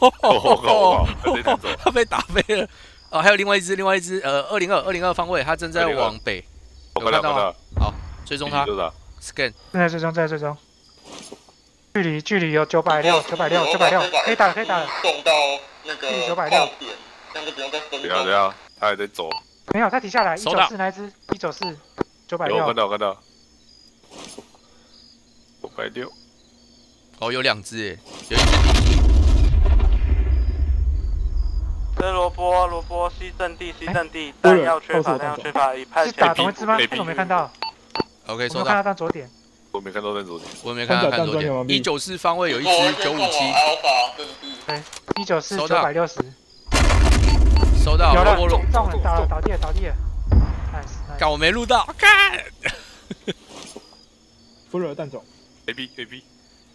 他被打飞了。哦，还有另外一只，另外一只，呃，二零二，二零二方位，他正在往北。 我看到，看到。 好。追踪他 ，scan， 正在追踪，正在追踪。距离距离有九百六，九百六，九百六，可以打了，可以打了。 送到那个九百六， 这样就不用再分。 等下等下，他还在走。 没有，他停下来，一九四那只，一九四，九百六。 有看到看到。九百六。 哦，有两只诶，有一只敌军。 这萝卜，萝卜西阵地，西阵地，弹药缺乏，弹药缺乏，已派是打同一只吗？我没看到。 OK， 收到。 我看到弹左点。 我没看到弹左点。 我没看到弹左点。一九四方位有一只九五七。 对，一九四九百六十。 收到。 有了，中了，倒了，倒地了，倒地了。nice。 干，我没录到，干。 不热弹种。 A P A P。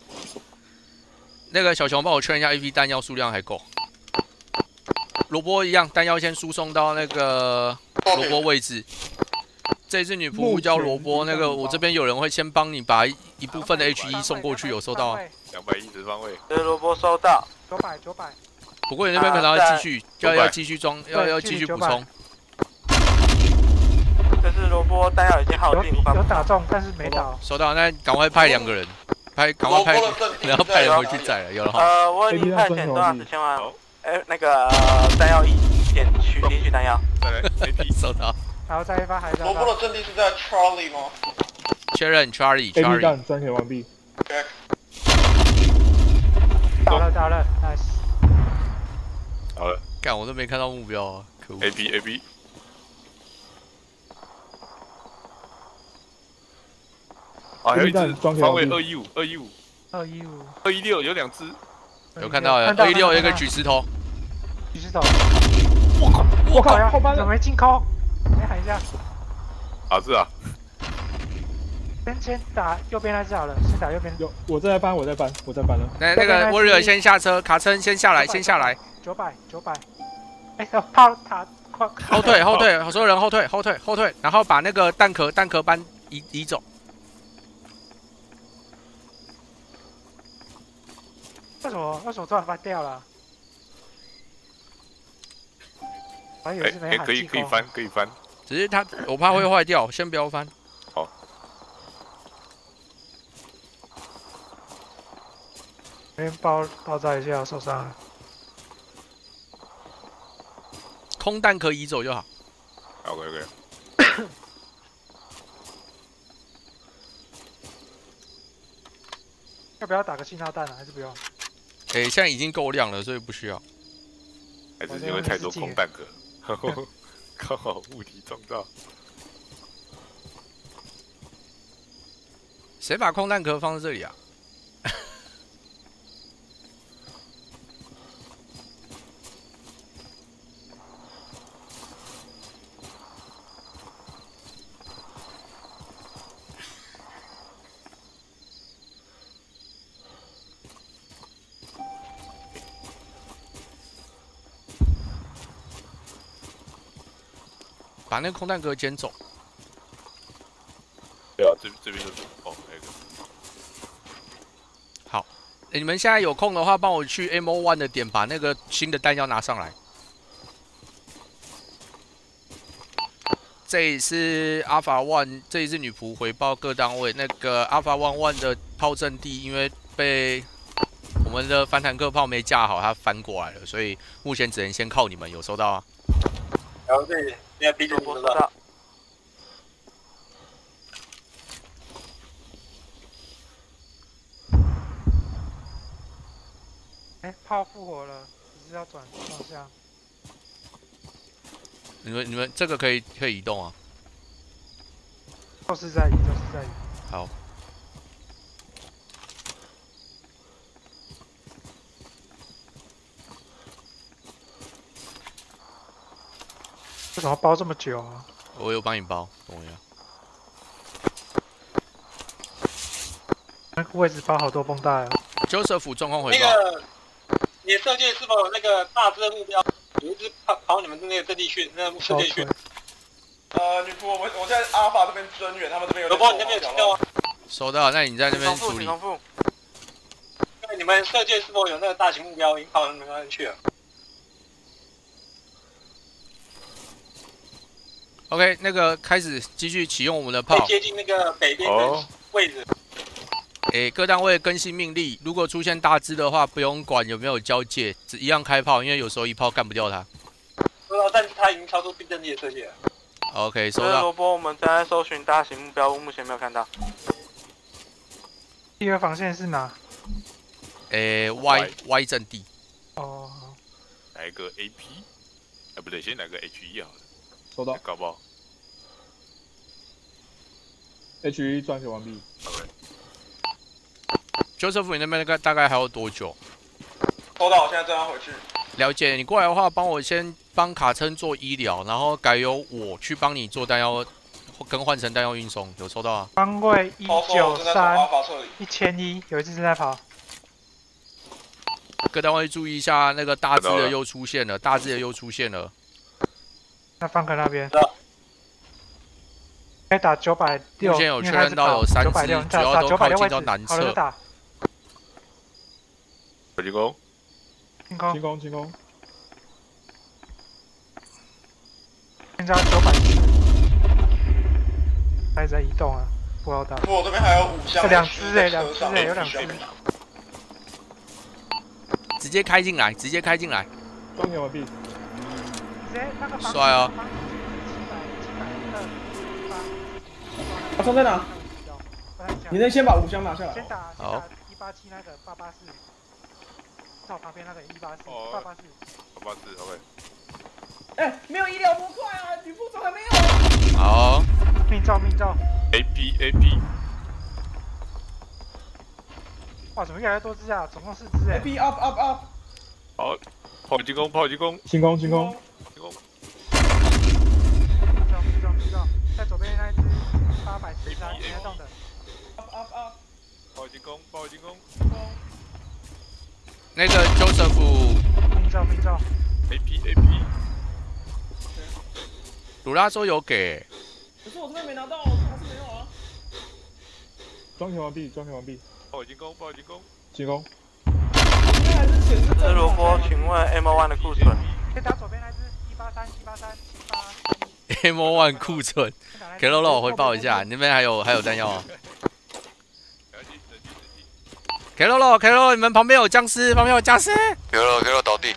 那个小熊帮我确认一下 A P 弹药数量还够。萝卜一样，弹药先输送到那个萝卜位置。这只女仆叫萝卜，那个我这边有人会先帮你把一部分的 H 一送过去，有收到？ 两百一十方位。 这萝卜收到。 九百九百。 不过你那边可能要继续，要要继续装，要要继续补充。 这是萝卜弹药已经耗尽， 有打中，但是没倒。 收到，那赶快派两个人，派赶快派，然后派人回去载了，有了哈。 呃，我已经派遣多少十千万？哎，那个弹药一点取领取弹药。 对 ，A P 收到。 然后再一发还是。 萝卜的阵地是在 Charlie 吗？ 确认 Charlie，Charlie。 弹装填完毕。 打了打了 ，nice。 好了。 干，我都没看到目标啊，可恶。 A P A P。啊，有一只方位二一五，二一五， 二一五， 二一六有两只。 有看到了，二一六有一个举石头。 举石头。 我靠！我靠！后班怎么没进空？来喊一下。 啊，是啊。 先先打右边那只好了，先打右边。 有，我在搬，我在搬，我在搬了。 那那个 Warrior 先下车，卡称先下来，先下来。 九百九百。哎，怕他快。 后退后退，所有人后退后退后退，然后把那个弹壳弹壳搬移移走。 什么为什么突然翻掉了？我还以为是没哎， 喊可以可以翻，可以翻。 只是它我怕会坏掉，先不要翻。 好。 先包爆炸一下，受伤了。 空弹可以移走就好。 OK OK。 要不要打个信号弹啊？还是不用？ 诶、欸，现在已经够亮了，所以不需要。 还是因为太多空弹壳，刚好物体撞到。 谁把空弹壳放在这里啊？把那个空弹壳捡走。 对啊，这这边就是哦，那个。 好，欸、你们现在有空的话，帮我去 M O one 的点把那个新的弹药拿上来。这里是 Alpha One， 这里是女仆回报各单位，那个 Alpha One One 的炮阵地因为被我们的反坦克炮没架好，它翻过来了，所以目前只能先靠你们，有收到啊？ 然后这里现在 P 九收到。 哎、欸，炮复活了，只是要转方向。 你们你们这个可以可以移动啊？ 就是在移，就是在移。 好。 为什么包这么久啊？ 我有帮你包，等我一下。 那个位置包好多绷带啊。 Joseph 状况回报。 那个，你的射箭是否有那个大致的目标？有一支跑跑你们的那个阵地去，那个射箭去。 呃，女仆，我我在阿尔法这边增援，他们这边有。 有包，你那边有情报吗？ 收到，那你在那边处理。 重复。那你们射箭是否有那个大型目标？已经跑你们那边去了。 OK， 那个开始继续启用我们的炮， 接近那个北边的位置。 诶、欸，各单位更新命令，如果出现大支的话，不用管有没有交界，只一样开炮，因为有时候一炮干不掉它。 收到，但是他已经超出兵阵地的射界了。 OK， 收到。 萝卜，我们正在搜寻大型目标物，目前没有看到。 第二防线是哪？ 诶、欸、，Y Y 阵地。 哦。 来个 A P， 哎、啊，不对，先来个 H E 好了。 收到。 搞不好。 H E 撰写完毕。 OK。 Joseph， 你那边大概大概还要多久？ 收到，我现在正要回去。 了解，你过来的话，帮我先帮卡称做医疗，然后改由我去帮你做弹药更换成弹药运送，有收到啊？ 方位一九三一千一，有一只正在跑。 各单位注意一下，那个大只的又出现了，大只的又出现了。 那方克那边。可以打九百六， 目前有确认到有三只，主要都靠近到南侧。 进攻， 进攻， 进攻，进攻。 现在九百，还在移动啊，不好打。 我这边还有五箱。 两只哎，两只哎，有两只。 直接开进来，直接开进来。 装填完毕。 帅哦。 阿聪在哪？你能先把五箱拿下来。 先打，先打一八七那个八八四，照旁边那个一八四，八八四。 八八四 ，OK。 哎，没有医疗模块啊，女副总还没有。 好。 命中，命中。 A P A P。 哇，怎么越来越多只啊？总共四只哎。 A P up up up。 好，炮进攻，炮进攻。 进攻，进攻。 进攻。 命中，命中，命中。在左边那一只八百十三，现在动的。 up up up。 炮进攻，炮进攻。 那个 Joseph。 命中，命中。 A P A P。 鲁拉说有给。 可是我这边没拿到，我这还是没有啊。 装填完毕，装填完毕。 炮进攻，炮进攻。 进攻。 是萝卜，请问 M one 的库存？ 先打左边那只一八三一八三七八。 M one 库存 ，K 肉肉回报一下，你那边还有还有弹药啊 ？K 肉肉 ，K 肉肉，你们旁边有僵尸，旁边有僵尸。 K 肉肉 ，K 肉肉倒地。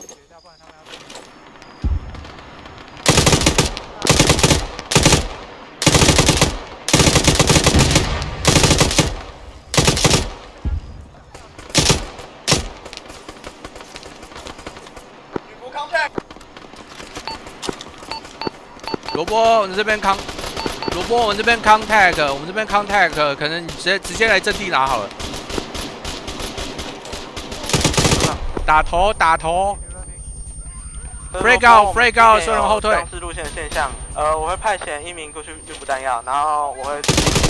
萝卜，我们这边康，萝卜，我们这边 contact， 我们这边 contact， 可能你直接直接来阵地拿好了。打头，打头 ，break out，break out， 顺龙后退。 僵尸路线现象，呃，我会派遣一名过去运补弹药，然后我会。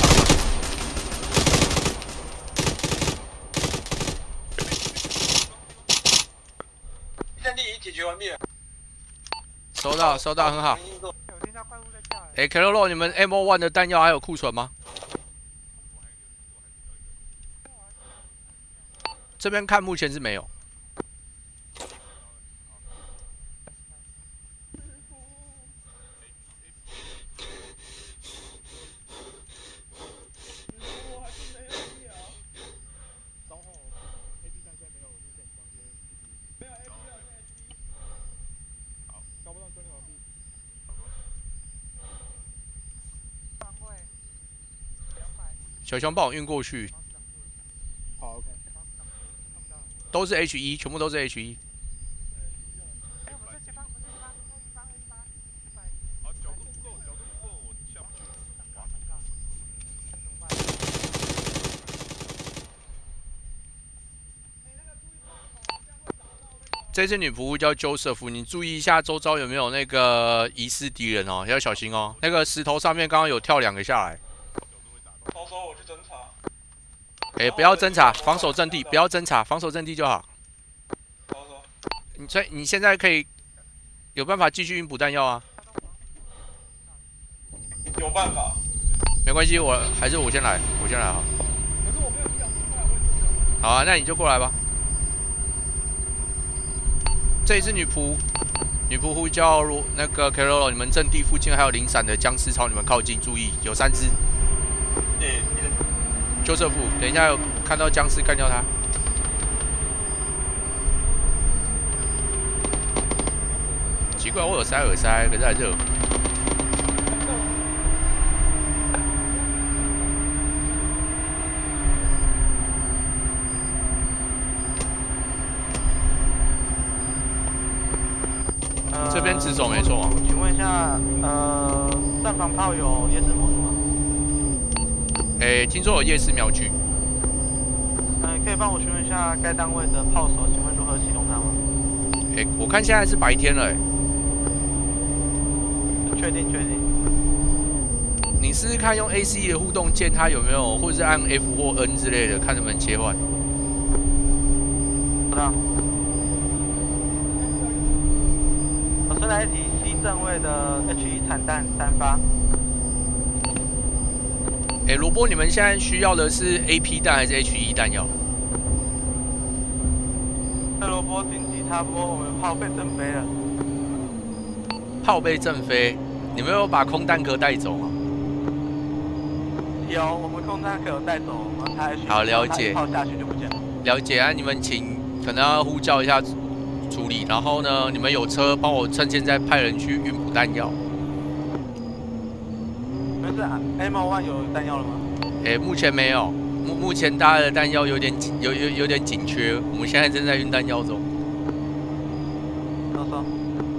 阵地已解决完毕了。 收到，收到，很好。哎 ，K 肉肉，你们 M one 的弹药还有库存吗？这边看目前是没有。小熊帮我运过去。 好 ，OK。 都是 H 一，全部都是 H 一。这只女仆叫 Joseph， 你注意一下周遭有没有那个疑似敌人哦，要小心哦。那个石头上面刚刚有跳两个下来。 到时候我去侦查。 哎、欸，不要侦查，防守阵地，不要侦查，防守阵地就好。你所以你现在可以有办法继续运补弹药啊？ 有办法。 没关系，我还是我先来，我先来好。好啊，那你就过来吧。这里是女仆，女仆呼叫那个 K 肉肉，你们阵地附近还有零散的僵尸朝你们靠近，注意，有三只。 救社府，等一下有看到僵尸干掉他。奇怪，我有塞耳塞，可是还热。这边直走没错。 请问一下，呃，战防炮有夜视模组吗？ 诶，听说有夜视瞄具。 嗯、呃，可以帮我询问一下该单位的炮手，请问如何启动它吗？ 诶，我看现在是白天了，诶。 确定，确定。 你试试看用 A C 的互动键，它有没有，或者是按 F 或 N 之类的，看能不能切换。 知道。我是来提 C 正位的 H 一产弹单发。 哎、欸，萝卜，你们现在需要的是 A P 弹还是 H 一弹药？ 这萝卜紧急插播，我们炮被震飞了。 炮被震飞，你们有把空弹壳带走吗？ 有，我们空弹壳有带走，我们还好了解。 炮下去就不见了。 了解啊，你们请可能要呼叫一下处理，然后呢，你们有车帮我趁现在派人去运补弹药。 没事啊 ，M one 有弹药了吗？ 哎、欸，目前没有，目目前大家的弹药有点紧，有有有点紧缺，我们现在正在运弹药中。 到时候。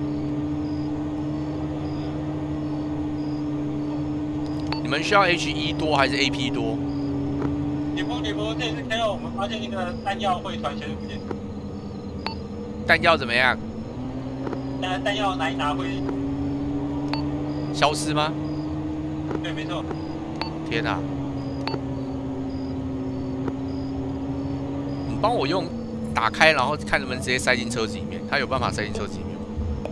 你们需要 H 一多还是 A P 多？ 女仆女仆，这次 K 肉我们发现那个弹药会团消失不见。 弹药怎么样？ 弹弹药拿一拿会消失吗？ 对，没错。 天哪、啊！你帮我用打开，然后看能不能直接塞进车子里面。他有办法塞进车子里面吗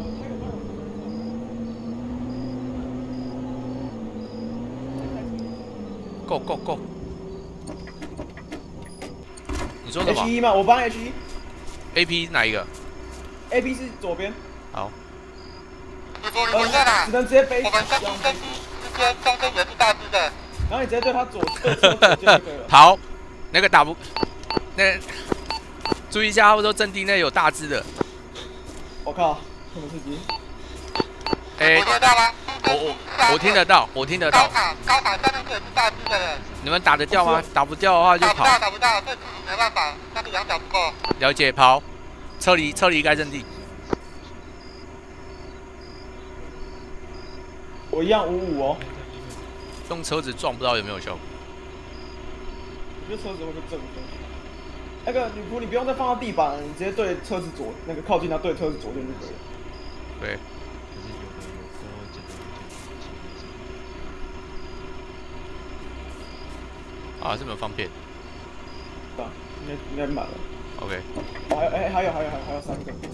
？Go go go！ 你说什么 ？H 一吗？我帮 H 一。 A P 哪一个 ？A P 是左边。 好。 你说你在哪？ 只能直接飞。 我们这边这这些中间也是大只的。 然后你直接对他左侧左就可以了。 好，那个打不，那注意一下，他们说阵地内有大只的。 我靠，这么刺激！ 哎、 我听得到吗？ 我我我听得到，我听得到。 高塔高塔下面也是大只的人。 你们打得掉吗？打不掉的话就跑。 打不到，打不到，这没办法，那个两脚不够。 了解，跑，撤离，撤离该阵地。 我一样五五哦。 用车子撞不知道有没有效果。 我觉得车子会被震飞。那个女仆，你不用再放到地板，你直接对车子左那个靠近它，对车子左边就可以了。 对。啊，这没有放片。 啊，应该应该满了。 OK。 还有哎，还有还有还有还有三个。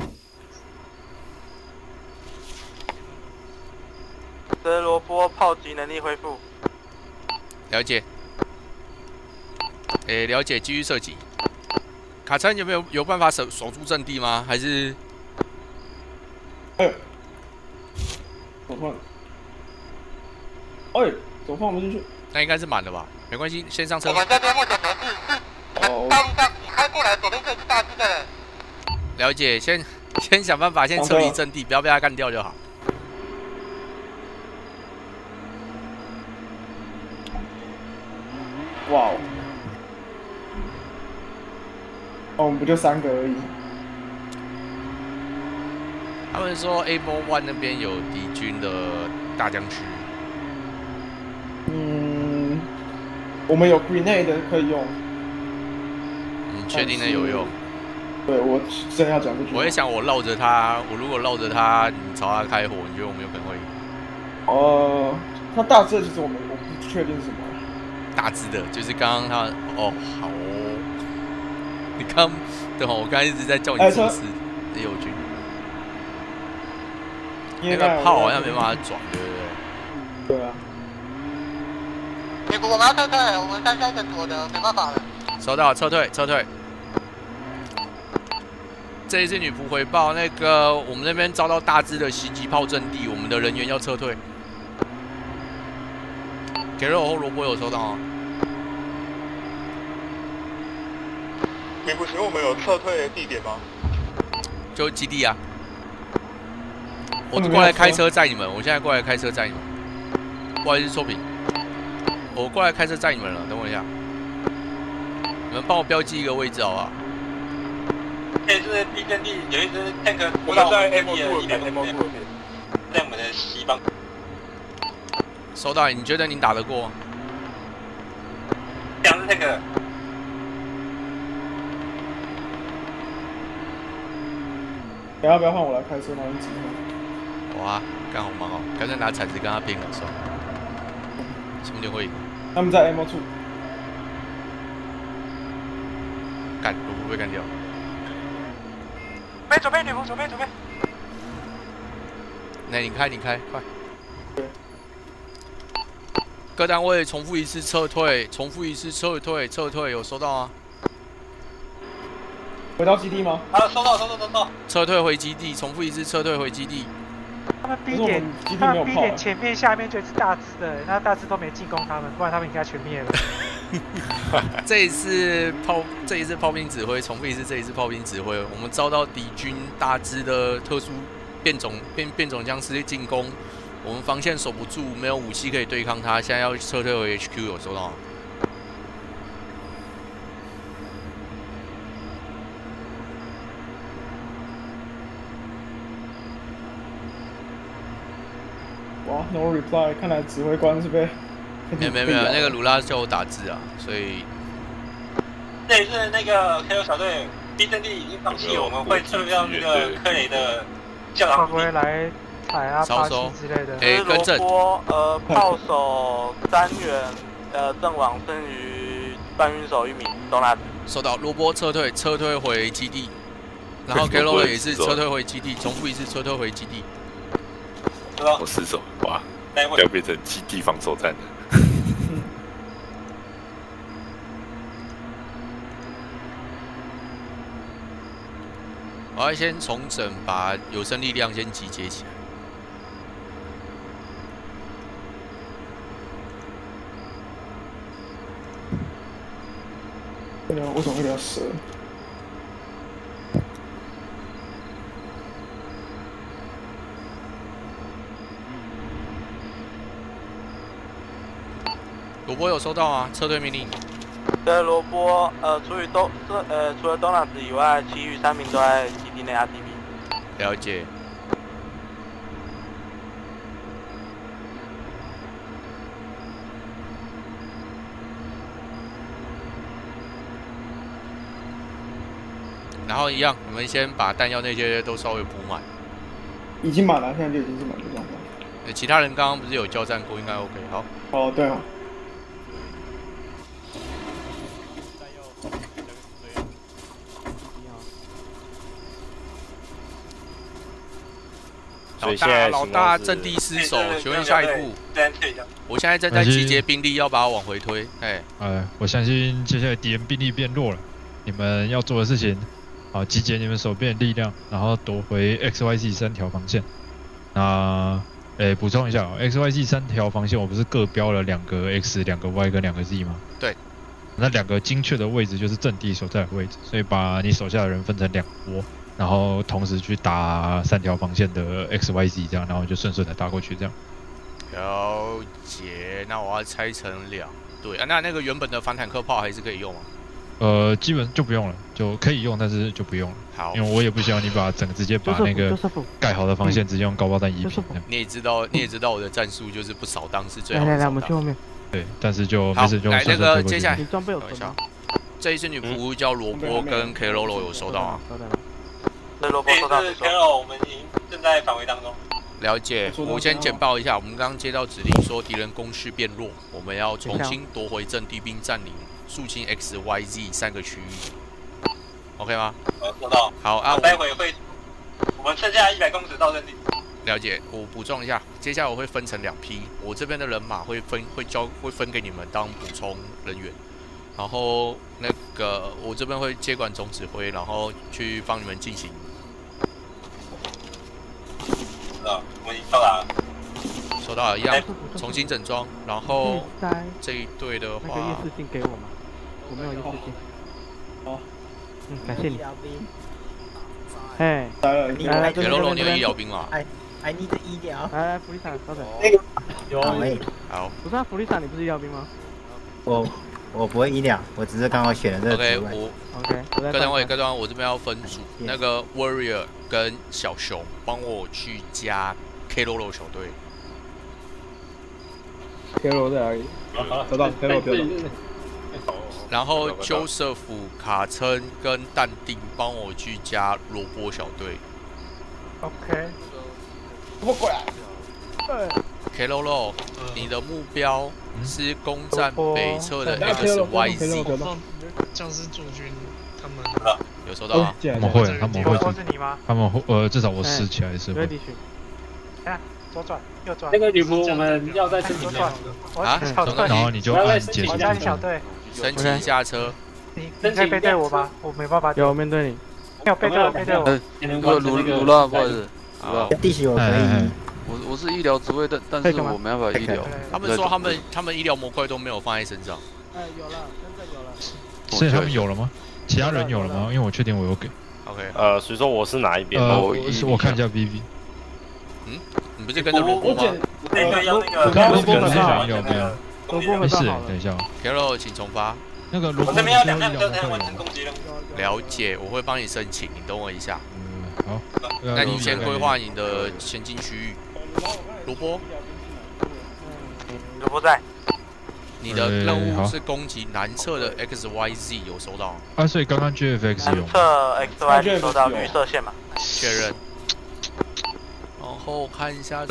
德罗波炮击能力恢复。 了解。诶、欸，了解，继续射击。卡餐有没有有办法守守住阵地吗？还是？ 哎，我换。哎，怎么放不进去？ 那应该是满了吧？没关系，先上车。 我们这边目前没事，是哦。 道路上你开过来，左边这是大只的人。 了解，先先想办法先撤离阵地，不要被他干掉就好。 哇哦！哦，我们不就三个而已。 他们说 A One 那边有敌军的大僵尸。 嗯，我们有 grenade 可以用。 你确定那有用？ 对，我真要讲这句。 我也想，我绕着他，我如果绕着他，你朝他开火，你觉得我们有可能会赢？ 呃，他大致其实我们我不确定是什么。 大致的，就是刚刚他哦，好哦。你刚对哦，我刚才一直在叫你做事，是友军。那个炮好像没办法转，对不对？对啊。 你我们要撤退，我们三三的左的没办法了。 收到，撤退，撤退。这一次女仆回报，那个我们那边遭到大只的袭击炮阵地，我们的人员要撤退。给肉后萝卜有收到吗？ 你不行，我们有撤退的地点吗？ 就基地啊。我过来开车载你们，我现在过来开车载你们。不好意思，错评。我过来开车载你们了，等我一下。你们帮我标记一个位置好不好？ 这是地震地，有一只 tank 我们在 M 二一点 M 二一在我们的西方。 收到，你觉得你打得过？ 两只 tank。 等下不要换我来开车，然后你指挥。 哇，干好忙哦，干脆拿铲子跟他拼了算了。兄弟会赢。 他们在 M 二处。 干，萝卜被干掉。 备准备女仆，准备准备。 那你开，你开，快。各单位重复一次撤退，重复一次撤退，撤退有收到吗？ 回到基地吗？ 啊，收到，收到，收到。 撤退回基地，重复一次撤退回基地。 他们 B 点，他们 B 点前面、下面就是大只的，那大只都没进攻他们，不然他们应该全灭了。 这一次炮，这一次炮兵指挥，重复一次这一次炮兵指挥，我们遭到敌军大只的特殊变种变变种僵尸进攻。我们防线守不住，没有武器可以对抗他，现在要撤退回 H Q， 有收到吗？ 哇 ，no reply， 看来指挥官是被…… 没有没有没有，那个鲁拉叫我打字啊，所以这里是那个 K O 小队 B 阵地已经放弃，我们会撤到那个科雷的教堂。 会不会来？海啊，巴西之类的。 哎，更正。 呃，炮手三元，呃，阵亡剩余搬运手一名，收纳。 收到，罗波撤退，撤退回基地。然后 K O 也是撤退回基地，重复一次撤退回基地。 我失手，哇，要变成基地防守战了。 我要先重整，把有生力量先集结起来。 对啊，为什么会聊蛇？ 萝卜有收到啊，撤退命令。 对，萝卜，呃，除以东，呃，除了东朗子以外，其余三名都在基地内 R T B。 了解。然后一样，你们先把弹药那些都稍微补满。 已经满了，现在就已经是满的状态。 呃，其他人刚刚不是有交战过，应该 OK。好。 哦，对哦。 老大，老大，阵地失守，请问下一步？我现在正在集结兵力，要把它往回推。哎， 呃，我相信接下来敌人兵力变弱了，你们要做的事情，好，集结你们手边的力量，然后夺回 X Y Z 三条防线。那，诶，补充一下、哦、，X Y Z 三条防线，我不是各标了两个 X、两个 Y 跟两个 Z 吗？ 对。 那两个精确的位置就是阵地所在的位置，所以把你手下的人分成两波。然后同时去打三条防线的 X Y Z 这样，然后就顺顺的打过去这样。 了解，那我要拆成两队啊。那那个原本的反坦克炮还是可以用吗？ 呃，基本就不用了，就可以用，但是就不用了。 好， 因为我也不希望你把整个直接把那个盖好的防线直接用高爆弹移平。 你也知道，你也知道我的战术就是不扫荡是最好的。 来来来，我们去后面。 对，但是就没事就来那个接下来， 你装备有什么？ 这一只女仆叫萝卜跟 K Lolo 有收到啊。 对，萝卜收到。 是 K Lolo， 我们已经正在返回当中。 了解，我先简报一下，我们刚刚接到指令说敌人攻势变弱，我们要重新夺回阵地并占领肃清 X、Y、Z 三个区域 ，OK 吗？ 呃，收到。 好啊， 待会会，我们剩下一百公尺到阵地。 了解，我补充一下，接下来我会分成两批，我这边的人马会分会交会分给你们当补充人员，然后那个我这边会接管总指挥，然后去帮你们进行。 啊，我已经到达了。 嗯收到了，一样，重新整装，然后这一队的话， 那个夜视镜给我吗？我没有夜视镜。 好， 嗯，感谢你。哎， 来来， 给肉肉，你有医疗兵吗？ I need 医疗。 来来，弗利萨，稍等。 那个有。 好。 不是啊，弗利萨，你不是医疗兵吗？ 我我不会医疗，我只是刚好选了这个职位。 OK， 我 OK， 各单位各单位，我这边要分组，那个 Warrior 跟小熊帮我去加 K Lolo 小队。 K Lolo 在哪里？收到 K Lolo 标到。 然后 Joseph、卡琛跟淡定帮我去加萝卜小队。 OK。 萝卜过来。 K Lolo， 你的目标是攻占北侧的 X Y Z。 僵尸驻军他们有收到啊？ 他们会，他们会， 都是你吗？ 他们会，呃，至少我试起来是会。 看，左转，右转。 那个女仆，我们要在身体内。 啊， 然后你就按解除。 我加你小队。 升级下车。 你你可以背对我吗？我没办法。 有面对你。 没有背对我，背对我。 那个卢卢拉，不好意思，卢拉。 弟兄，我可以。 我我是医疗职位，但但是我没办法医疗。 他们说他们他们医疗模块都没有放在身上。 哎，有了，真的有了。 所以他们有了吗？其他人有了吗？因为我确定我有给。 OK。 呃，所以说我是哪一边？ 呃，我我看一下 V V。 嗯，你不是跟着萝卜吗？ 我那个要那个。 萝卜没选医疗兵。 萝卜没事，等一下。 K Lolo， 请重发。 那个萝卜。 我这边要两辆车才能完成攻击任务。 了解，我会帮你申请，你等我一下。 嗯，好。 那你先规划你的前进区域。 萝卜， 萝卜在。 你的任务是攻击南侧的 X Y Z， 有收到？ 啊，所以刚刚 G F X 有。 南侧 X Y Z 收到预设线嘛？ 确认。然后看一下车。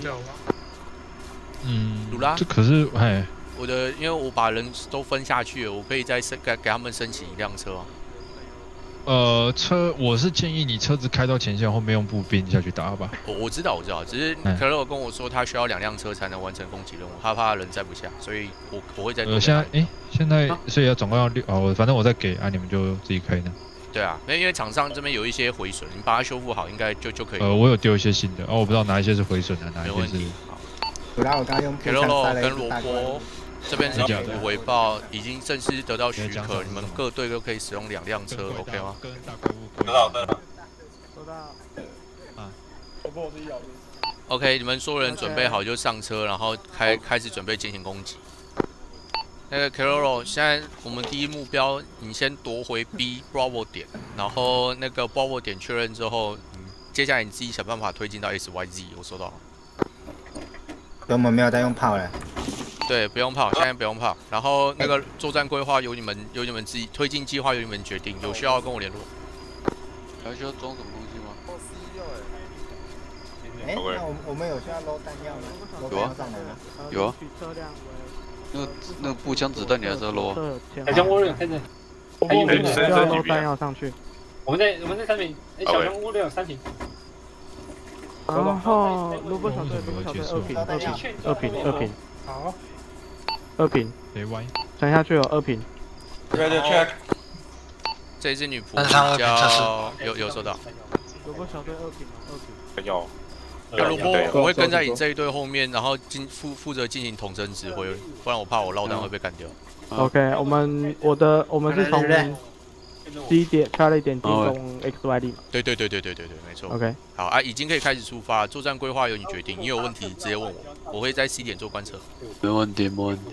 嗯。 鲁拉。 这可是哎。 我的，因为我把人都分下去了，我可以再申给给他们申请一辆车啊。 呃，车我是建议你车子开到前线后面用步兵下去打吧。 我我知道我知道，只是可乐跟我说他需要两辆车才能完成攻击任务，他怕人载不下，所以我我会再多。 呃，现在哎，现在所以要总共要六哦，反正我再给啊，你们就自己开呢。 对啊，那因为场上这边有一些毁损，你把它修复好，应该就就可以。 呃，我有丢一些新的，哦，我不知道哪一些是毁损的，哪一些是。 然后我刚刚用 K L O 跟萝卜这边是警务回报，已经正式得到许可，你们各队都可以使用两辆车 ，OK 吗？ 收到，收到。 收到。 啊。 萝卜我是一摇。 OK， 你们所有人准备好就上车，然后开开始准备进行攻击。那个 K L O， 现在我们第一目标，你先夺回 B Bravo 点，然后那个 Bravo 点确认之后，嗯，接下来你自己想办法推进到 S Y Z， 我收到。 我们没有在用炮了。 对，不用炮，现在不用炮。然后那个作战规划由你们由你们自己推进计划由你们决定，有需要跟我联络。 还需要装什么东西吗？ 哎，那我我们有需要捞弹药吗？ 有啊，有啊。那个那个步枪子弹你还是要搂啊？ 小熊屋六开始，还有人需要搂弹药上去。 我们在我们在三瓶，哎，小熊屋六三瓶。 然后萝卜小队，萝卜小队二瓶，二瓶，二瓶，二瓶。 好。 二瓶。 没歪。 传下去有二瓶。 Ready check。 这一只女仆比较有有收到。 萝卜小队二瓶，二瓶。 有。 那萝卜，我会跟在你这一队后面，然后进负负责进行统称指挥，不然我怕我落单会被干掉。 OK， 我们我的我们是从 C 点 Charlie 点进攻 X Y D 嘛？ 对对对对对对对，没错。 OK， 好啊，已经可以开始出发，作战规划由你决定，你有问题直接问我，我会在 C 点做观测。 没问题，没问题。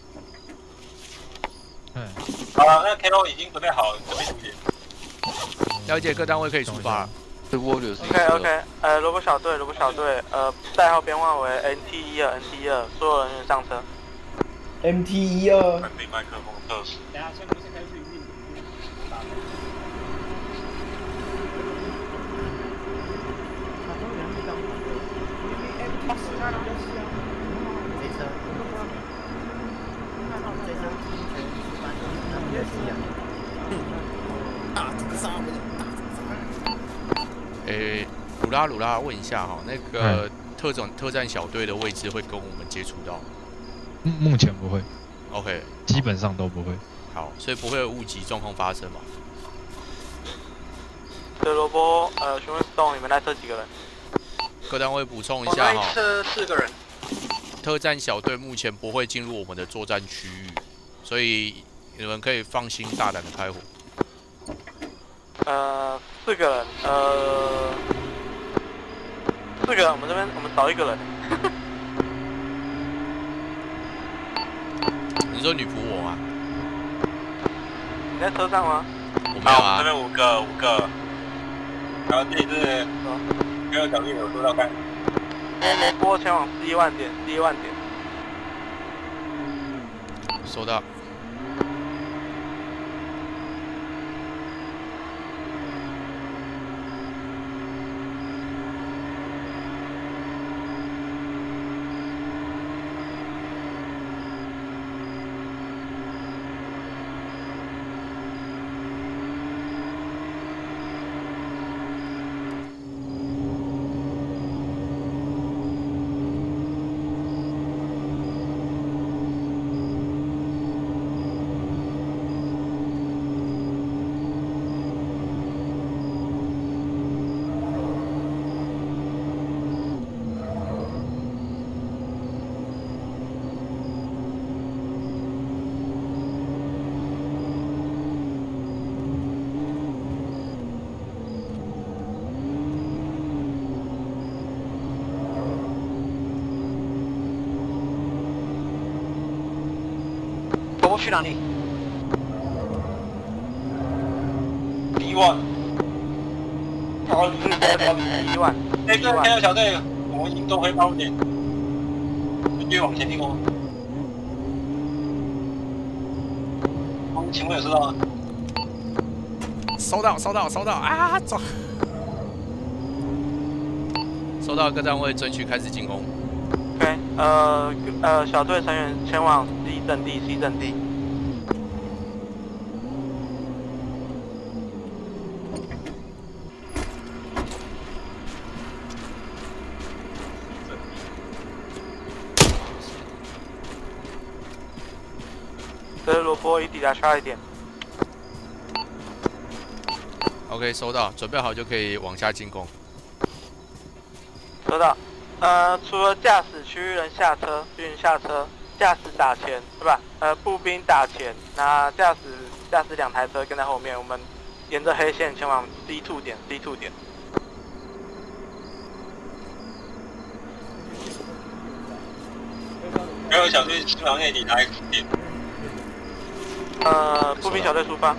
嗯。好了，那 K O 已经准备好了，准备出点。 了解，各单位可以出发。 OK OK， 呃，萝卜小队，萝卜小队，呃，代号编号为 N T 一二 N T 一二，所有人员上车。 M T 一二。 准备麦克风测试。等下先不先开始运。 大屠杀， 诶，鲁拉鲁拉，问一下哈，那个特种特战小队的位置会跟我们接触到？ 目目前不会。 OK， 基本上都不会。 好，所以不会有误击状况发生嘛？ 对，萝卜，呃，询问 Stone， 你们那车几个人？ 各单位补充一下哈。 车四个人。 特战小队目前不会进入我们的作战区域，所以你们可以放心大胆的开火。 呃，四个人，呃，四个人，我们这边我们少一个人。 你说女仆我吗？ 你在车上吗？ 我没有啊。 这边五个，五个。然后这里是没有奖励有多少干？ 萝卜前往十一万点，十一万点。 收到。 去哪里 ？B one， 好，你们在哪里 ？B one， 哎，这看到小队，我们已经夺回八五点，继续往前进攻。我们请问有收到吗？ 收到，收到，收到啊！走，收到，各单位争取开始进攻。 OK， 呃呃，小队成员前往 C 阵地 ，C 阵地。这是萝卜已抵达差一点。 OK， 收到，准备好就可以往下进攻。 收到。呃，除了驾驶区域人下车，军人下车，驾驶打前，对吧？呃，步兵打前，那驾驶驾驶两台车跟在后面，我们沿着黑线前往 C 二 点 C 二 点。 没有小队新往内抵达 X 点。 呃，步兵小队出发。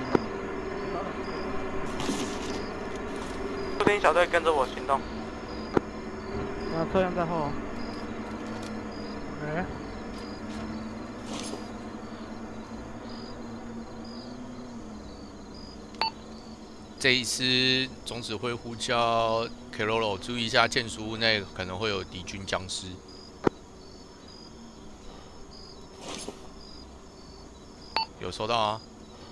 步兵小队跟着我行动。 那车辆在后。 哎。 这一次总指挥呼叫 Keroro， 注意一下建筑物内可能会有敌军僵尸。有收到啊。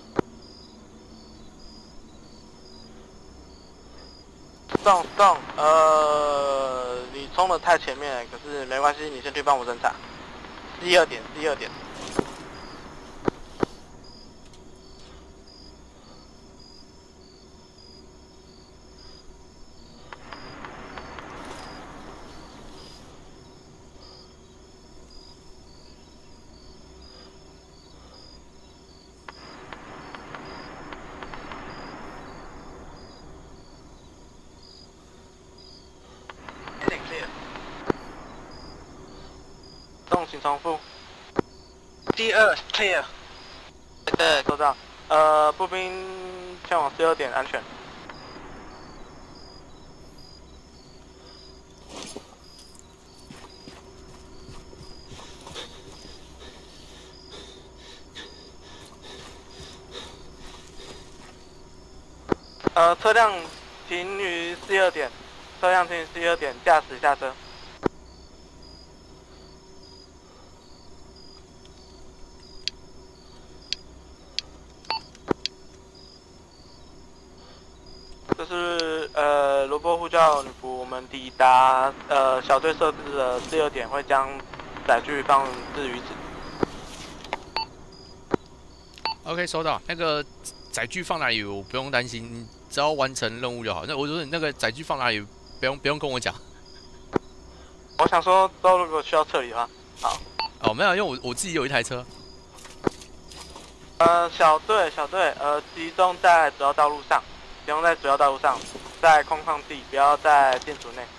动动，呃，你冲的太前面了，可是没关系，你先去帮我侦查。第二点，第二点。动请重复。第二 clear。对，收到。呃，步兵前往 C 二 点安全。呃，车辆停于 C 二 点，车辆停于 C 二 点，驾驶下车。这是呃罗伯呼叫女仆，我们抵达呃小队设置的 C 二 点，会将载具放置于此。 OK， 收到。那个载具放哪里，我不用担心，只要完成任务就好。那我说那个载具放哪里，不用不用跟我讲。 我想说，之后如果需要撤离的话，好。 哦，没有，因为我我自己有一台车。 呃，小队小队，呃，集中在主要道路上。集中在主要道路上，在空旷地，不要在建筑内。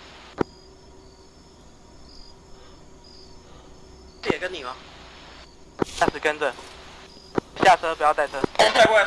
也跟你吗？驾驶跟着，下车不要带车。 带过来。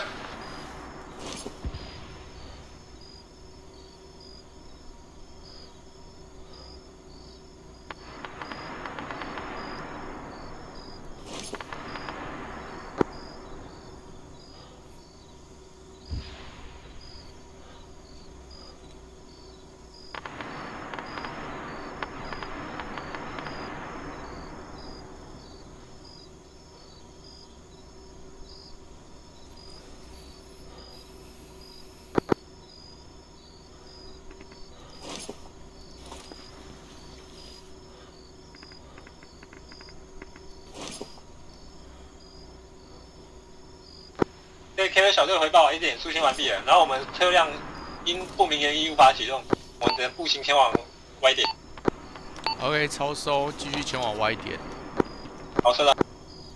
对 K V 小队回报 A 点肃清完毕了，然后我们车辆因不明原因无法启动，我们只能步行前往 Y 点。 OK， 超收，继续前往 Y 点。 好，收到。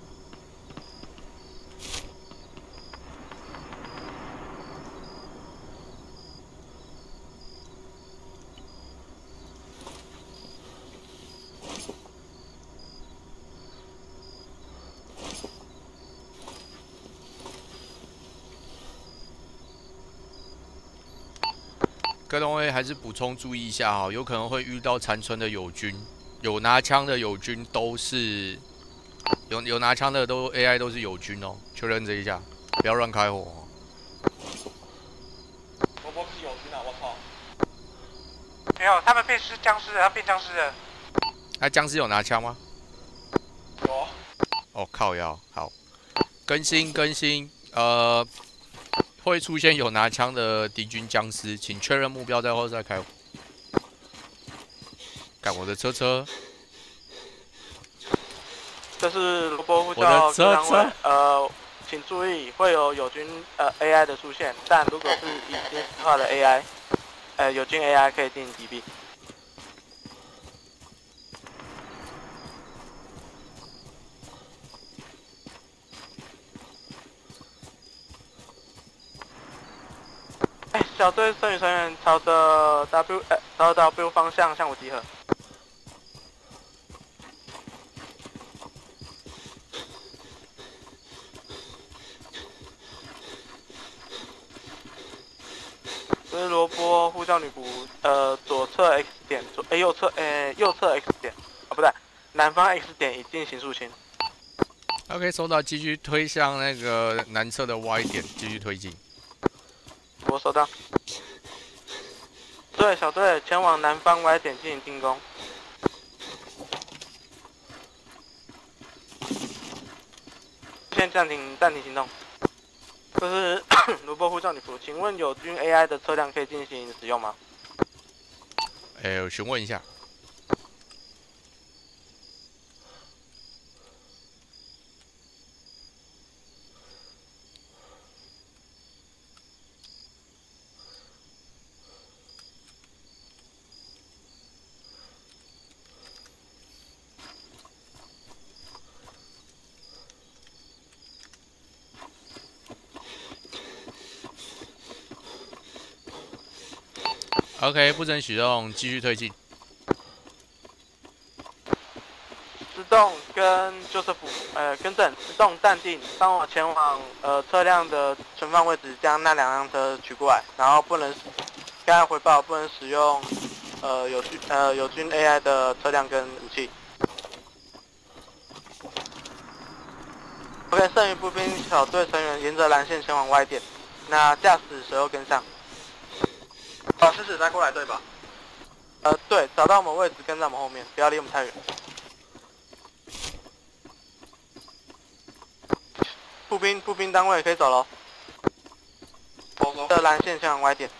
各东位还是补充注意一下哈，有可能会遇到残存的友军，有拿枪的友军都是有有拿枪的都 A I 都是友军哦，确认这一下，不要乱开火哦。 我不是友军啊，我靠！ 没有，他们变尸僵尸了，他变僵尸了。 那、啊、僵尸有拿枪吗？ 有。 哦，靠腰，好，更新更新，呃。会出现有拿枪的敌军僵尸，请确认目标在后再开火。干我的车车！ 这是罗伯呼叫各单位，呃， 请注意会有友军呃 A I 的出现，但如果是已经死化的 A I， 呃友军 A I 可以进行击毙。 哎，小队剩余成员朝着 W 呃朝着 W 方向向我集合。这是罗波呼叫女仆，呃左侧 X 点左哎右侧哎右侧 X 点啊不对，南方 X 点已进行肃清。 OK， 收到，继续推向那个南侧的 Y 点，继续推进。 我收到。对，小队前往南方 Y 点进行进攻。先暂停暂停行动。这是罗伯呼叫女仆，请问友军 A I 的车辆可以进行使用吗？ 哎、欸，我询问一下。 OK， 不准使用，继续推进。 自动跟就是辅呃更正，自动淡定，帮我前往呃车辆的存放位置，将那两辆车取过来，然后不能，刚才回报不能使用呃友军呃友军 A I 的车辆跟武器。OK， 剩余步兵小队成员沿着蓝线前往 Y 点，那驾驶随后跟上。 把狮子带过来，对吧？呃，对，找到我们位置，跟在我们后面，不要离我们太远。步兵，步兵单位可以走了。走走。的蓝线前往 Y 点。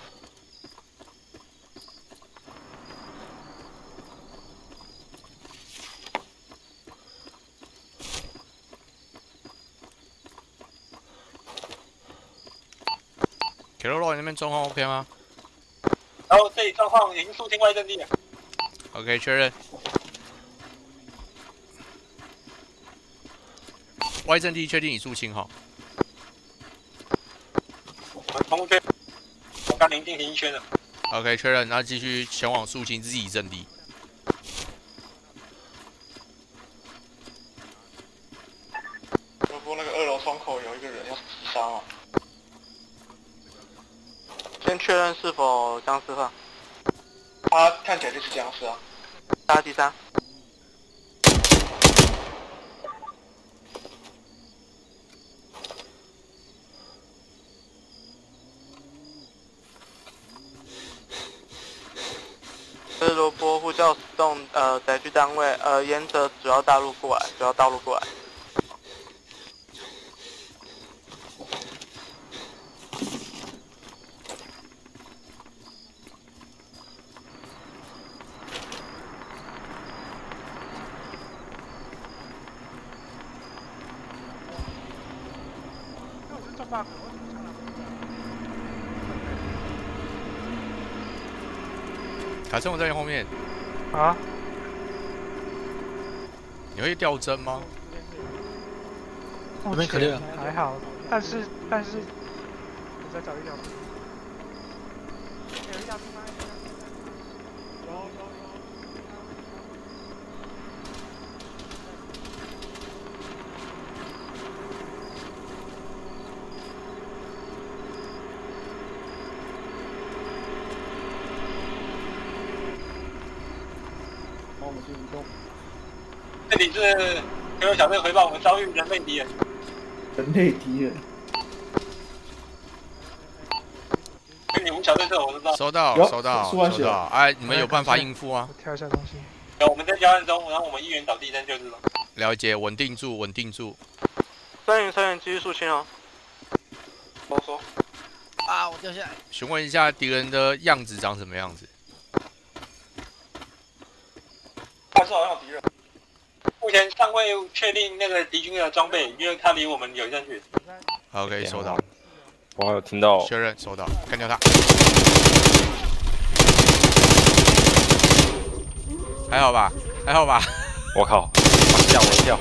铁肉肉，你那边状况 OK 吗？ 然后这里状况已经肃清外阵地了。 OK， 确认。外阵地确定已肃清哈。 我们同圈，我刚临进行一圈了。 OK， 确认，那继续前往肃清自己阵地。 不过那个二楼窗口有一个人要自杀啊。 先确认是否僵尸化。 他看起来就是僵尸啊。 杀第三。这是罗波呼叫出动呃载具单位，呃沿着主要道路过来，主要道路过来。 卡森，我在你后面。 啊？ 你会掉帧吗？ 目前还好，但是但是，我再找一条。有一条地方。有有有。 我们去移动。 这里是各位小队回报，我们遭遇人类敌人。 人类敌人。 跟你们小队这我知道。 收到，收到，收到。哎，你们有办法应付啊？ 挑一下东西。 有，我们在交战中，然后我们一员倒地身就是了。 了解，稳定住，稳定住。 三营成员继续肃清哦。 我说。 啊，我掉下来。 询问一下敌人的样子长什么样子？ 还是好像有敌人。 目前尚未确定那个敌军的装备，因为他离我们有一段距离。 好，可以收到。 我有听到。 确认收到，干掉他。还好吧？还好吧？ 我靠！吓我一跳。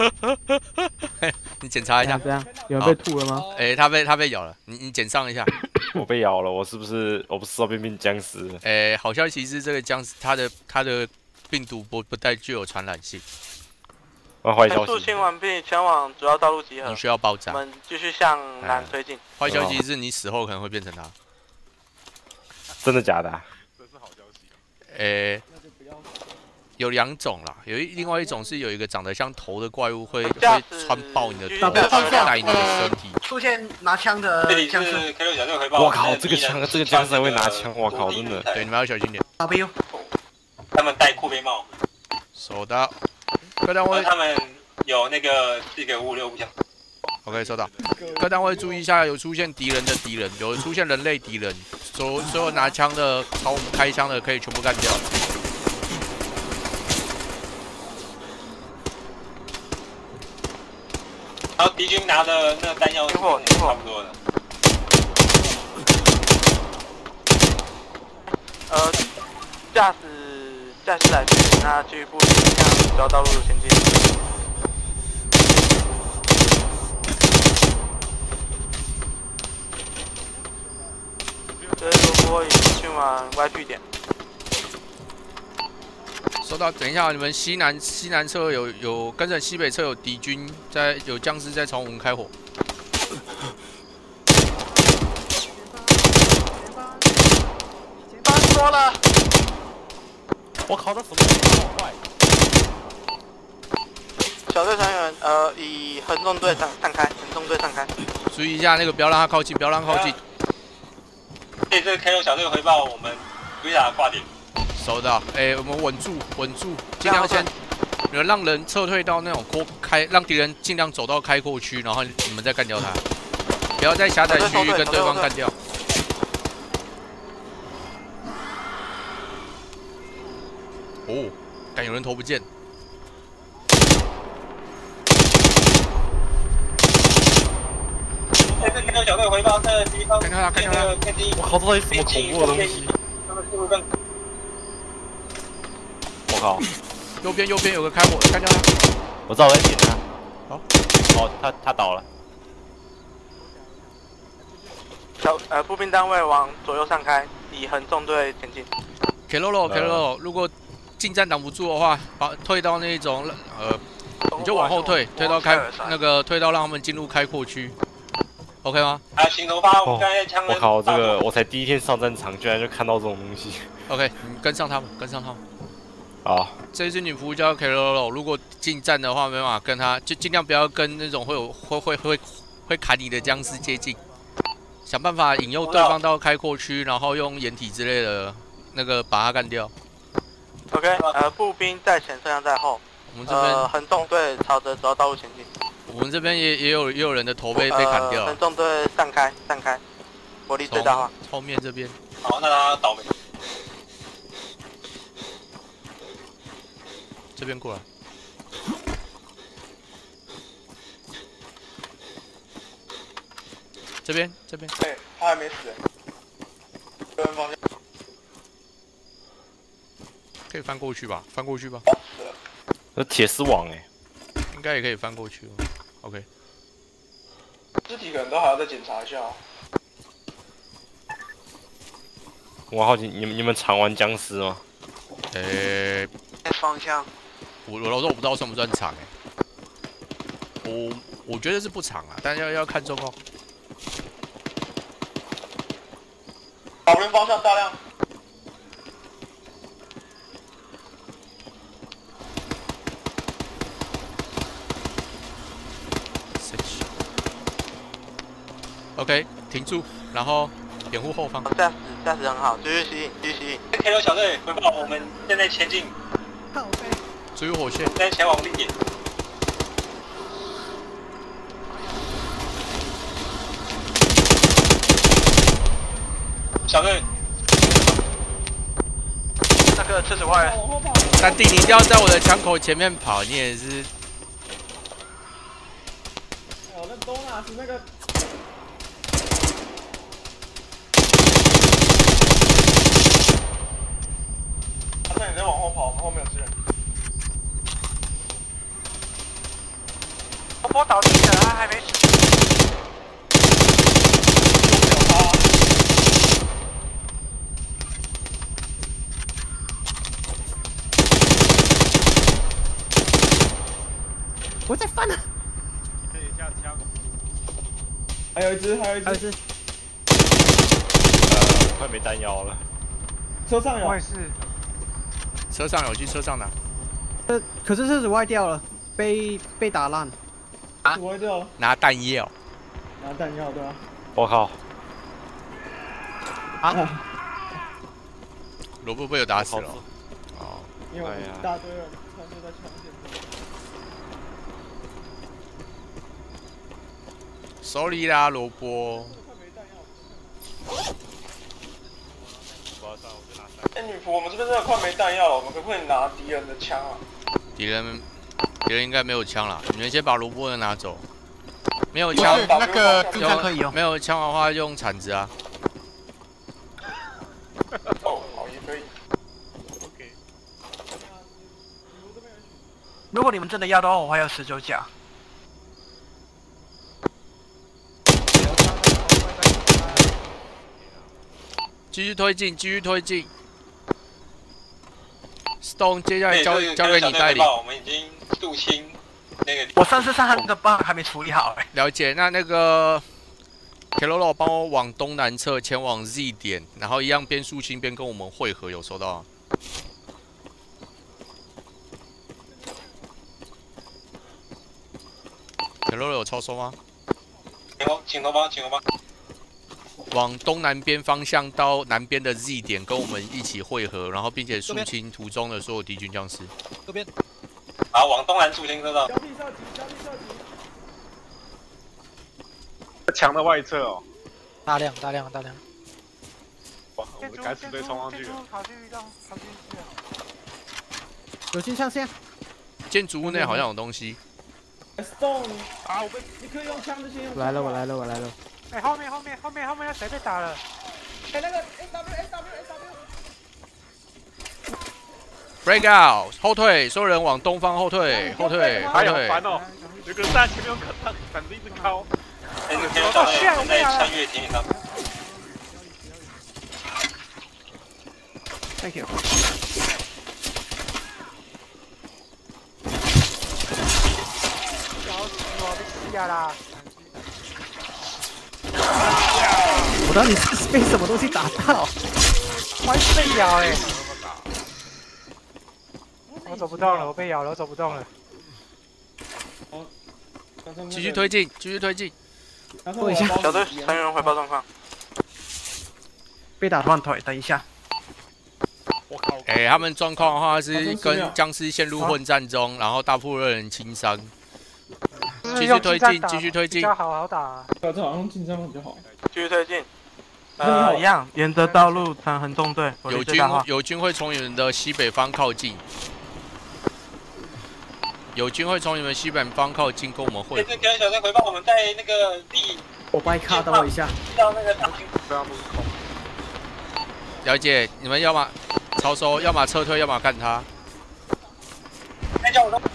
你检查一下。 这样，有人被吐了吗？ 哎，他被他被咬了，你你检上一下。 我被咬了，我是不是我不是要变变僵尸？ 哎，好消息是这个僵尸，它的它的病毒不不带具有传染性。 啊，坏消息。 肃清完毕，前往主要道路集合。 你需要爆炸。 我们继续向南推进。 坏消息是你死后可能会变成他。 真的假的？ 这是好消息。 哎。有两种啦，有一另外一种是有一个长得像头的怪物会会穿爆你的头，带你的身体。 出现拿枪的僵尸。 我靠，这个枪这个僵尸还会拿枪，我靠，真的。 对，你们要小心点。 W。 他们戴酷背帽。 收到。各单位。 他们有那个四个五六步枪。 OK， 收到。各单位注意一下，有出现敌人的敌人，有出现人类敌人，所所有拿枪的朝我们开枪的可以全部干掉。 然后敌军拿的那个弹药，差不多的。 呃，驾驶驾驶来去，那继续步行向主要道路前进。这路波已经去往 Y P 点。 收到，等一下，你们西南西南侧有有跟着西北侧有敌军在，有僵尸在朝我们开火。 翻说了， 我靠，这什么好坏？ 小队成员，呃，以横纵队散散开，横纵队散开。 注意一下那个，不要让他靠近，不要让他靠近。 对，这个 K 六小队回报我们归打挂点。 收到，哎、欸，我们稳住，稳住，尽量先，让人撤退到那种扩开，让敌人尽量走到开阔区，然后你们再干掉他，不要在狭窄区域跟对方干掉。哦，感有人头不见。 这是 K 六小队回报，这个敌方干掉他，干掉他！ 我靠，这到底什么恐怖的东西？ 他们速度更。 我靠！ 右边右边有个开火，干掉他！ 我知道我在点他。 好， 哦，他他倒了。 小呃步兵单位往左右散开，以横纵队前进。 K 六六 K 六六，如果近战挡不住的话，把退到那种呃，你就往后退，退到开那个退到让他们进入开阔区 ，OK 吗？ 啊，请头发，我们刚才枪。 我靠，这个我才第一天上战场，居然就看到这种东西。 OK， 你跟上他们，跟上他们。 好， 这只女仆叫 K 六六，如果近战的话，没办法跟他，就尽量不要跟那种会有会会会会砍你的僵尸接近，想办法引诱对方到开阔区，然后用掩体之类的那个把他干掉。 OK， 呃，步兵在前，车辆在后。 我们这边呃，横纵队朝着主要道路前进。 我们这边也也有也有人的头被、呃、被砍掉。 横纵队散开，散开，火力最大化。 后面这边。 好，那他倒霉。 这边过来。这边这边。 对，他还没死。这边方向。 可以翻过去吧，翻过去吧。 那铁丝网哎、 欸，应该也可以翻过去哦。OK。 肢体可能都还要再检查一下、哦。 我好奇你们你们常玩僵尸吗？ 呃、欸， 方向。 我我我不知道算不算长哎、欸。我我觉得是不长啊，但要要看状况。 老人方向大量。 OK， 停住，然后掩护后方。 驾驶驾驶很好，继续吸引，继续吸引。 K 六小队回报，我们现在前进。 注意火线。 现在前往定点。小队。 个车子坏了。 三弟，你一定要在我的枪口前面跑，你也是。 哦，那东纳是那个。阿正，你在往后跑，我们后面有支援。 罗伯倒地了，他还没死。 我在翻了， 可以下枪。 还有一只，还有一只，还有一只。 呃，快没弹药了。 车上有。 我也是。 车上有，去车上拿。 呃，可是车子歪掉了，被被打烂。 啊？歪掉了。 拿弹药。 拿弹药，对吧？ 我靠。 啊！ 萝卜被我打死了。哦。 因为我一大堆人团队在枪线。 Sorry 啦，萝卜。 哎，女仆，我们这边真的快没弹药了，我们可不可以拿敌人的枪啊？ 敌人，敌人应该没有枪了，你们先把萝卜的拿走。没有枪， 那个金枪可以用。 没有枪的话，用铲子啊。 哦，好也可以。 OK。 如果你们真的要的话，我还有十九甲。 继续推进，继续推进。Stone， 接下来交交给你代理。 我们已经入侵那个。 我上次上他那个 bug 还没处理好哎。 了解，那那个 Keroro 帮我往东南侧前往 Z 点，然后一样边肃清边跟我们汇合，有收到吗 ？Keroro 有超收吗？ 请头，请头帮，请头帮。 往东南边方向到南边的 Z 点，跟我们一起汇合，然后并且肃清途中的所有敌军将士。 这边。 好，往东南肃清，知道。 交替射击，交替射击。 墙的外侧哦。 大量，大量，大量。 哇，我们敢死队冲上去了。 跑去让，跑去去。 有金枪线。 建筑物内好像有东西。 Stone， 啊，我被，你可以用枪就先用。 来了，我来了，我来了。 哎，后面后面后面后面有谁被打了？ 哎，那个 S W S W S W。Break out， 后退，所有人往东方后退，后退，后退。 烦哦，有个人在前面用杆杆子一直敲。 哎，你看到在在穿越田野上。 Thank you。 搞死我，被死啦！ 我到底是被什么东西打到？ 我被咬哎！我走不动了，我被咬了，我走不动了。 继续推进，继续推进。 问一下，小队成员回报状况。被打断腿，等一下。 我靠！哎，他们状况的话是跟僵尸陷入混战中，然后大部分人轻伤。继续推进，继续推进。 比较好好打。 对，这好像进战比较好。 继续推进。 呃，一样，沿着道路长横纵队。 友军友军会从你们的西北方靠近。友军会从你们西北方靠近，跟我们会合。 这跟小队回报，我们在那个地。 我帮你卡到一下。 到那个大厅。 这样路口。 了解，你们要么超收，要么撤退，要么干他。 哎，叫我动。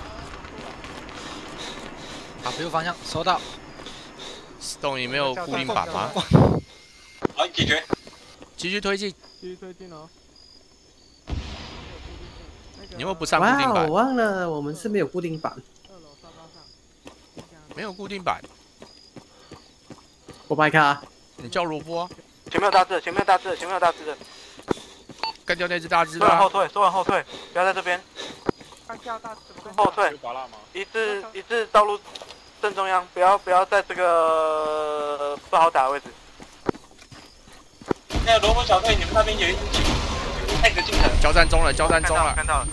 啊，不用方向，收到。 Stone， 你没有固定板吗？ 好，解决。 继续推进。 继续推进哦。 你有没有不上固定板？ 我忘了，我们是没有固定板。 没有固定板。 我白卡。 你叫萝卜。 前面有大只，前面有大只，前面有大只的。 干掉那只大只的。 所有人后退，所有人后退，不要在这边。 干掉大只， 后退。一致一致道路正中央，不要不要在这个不好打的位置。 那个萝卜小队，你们那边有一只太子进城。 交战中了，交战中了。 看到了。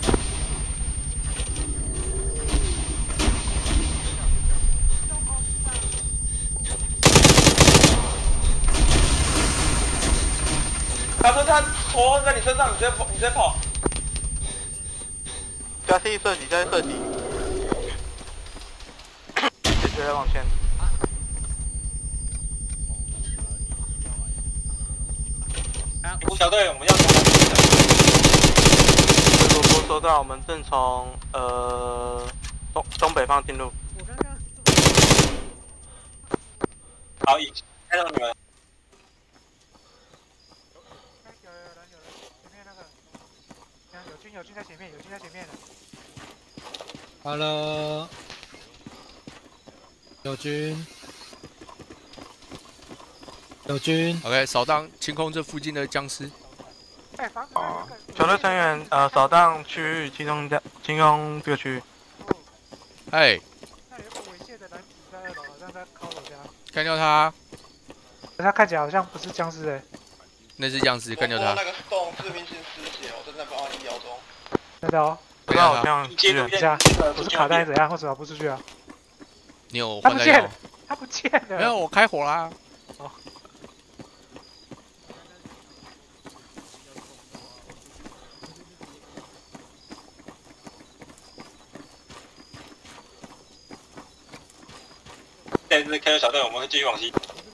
大哥，他活在你身上，你直接跑，你直接跑。 加 C 射击，加 C 射击，接下来往前。 女仆小队，我们要。 罗波收到，我们正从呃东东北方进入。 好，已看到你们。 有有人有人，前面那个，有军有军在前面，有军在前面的。 Hello， 有军，有军。 OK， 扫荡清空这附近的僵尸。 哎，房子。 小队成员，呃，扫荡区域，清空这清空这个区域。 哎。 那有个猥亵的男子在二楼，好像在靠我家。 干掉他！ 他看起来好像不是僵尸哎。 那是僵尸，干掉他！ 那个洞致命性失血，我正在帮你医疗中。 真的哦。 不知道好像接一下，我是卡带怎样，或者跑不出去啊？ 你有他不见了，他不见了。 没有，我开火啦。 哦。 现在是开到小队，我们会继续往西。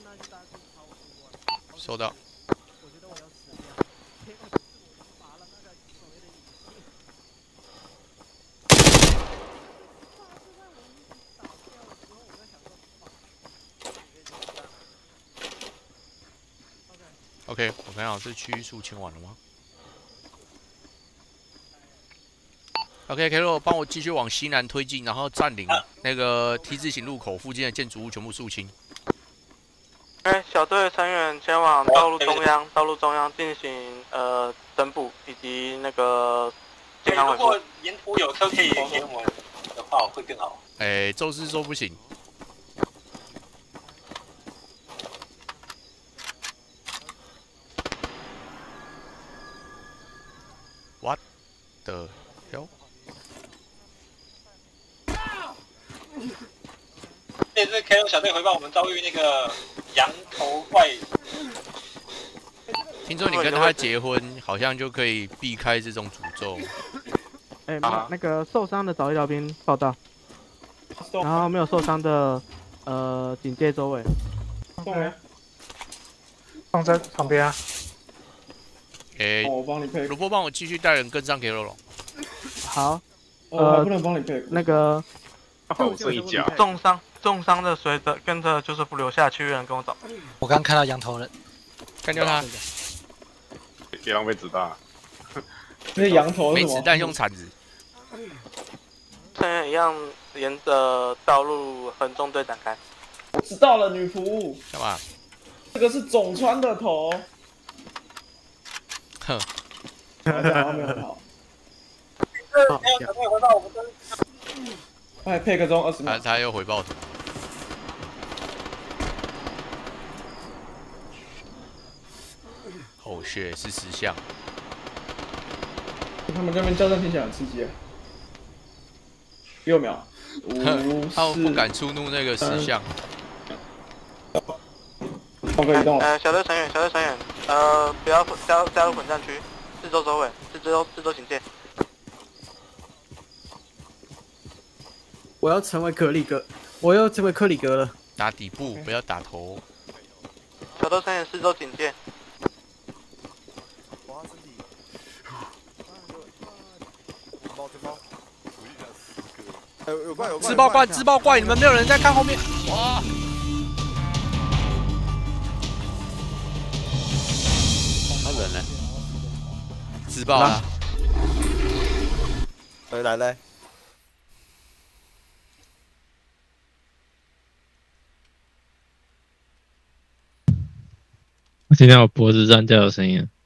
收到。OK， 我看好这区域数清完了吗 ？OK，K 洛，帮我继续往西南推进，然后占领那个 T 字形路口附近的建筑物，全部肃清。 哎，小队成员前往道路中央，道路中央进行呃侦捕以及那个健康维护。 如果沿途有车可以给我们的话，会更好。 哎，宙斯说不行。What the hell？ 这次 K O 小队回报，我们遭遇那个羊头怪。 听说你跟他结婚，好像就可以避开这种诅咒。 哎、欸，那个受伤的找医疗兵报道，然后没有受伤的，呃，警戒周围。 对，放在旁边啊。 诶、欸， 我帮你配。 萝卜帮我继续带人跟上 K 洛龙。 好。 呃，我不能帮你配。 那个。 我剩一脚。 重伤，重伤的随着跟着就是不留下，其余人跟我走。 我刚看到羊头人， 干掉他。 别浪费子弹。 那羊头没子弹用铲子。 成员一样沿着道路横中队展开。 我知道了，女仆。 干嘛？ 这个是总川的头。 哼。 没有好。 没有小队回报，我们都。 哎，配个钟二十秒。 他他又回报。哦，血是石像。 他们这边叫声听起来很刺激。六秒。五他们不敢触怒那个石像。 放个移动。 呃，小队成员，小队成员，呃，不要加加入混战区，四周周围，四周四周警戒。 我要成为克里格，我要成为克里格了。 打底部，不要打头。 小队成员四周警戒。 自爆怪，自爆怪，你们没有人在看后面。哇！ 他人呢？ 自爆了。 回来嘞。 我听到我脖子上掉的声音了。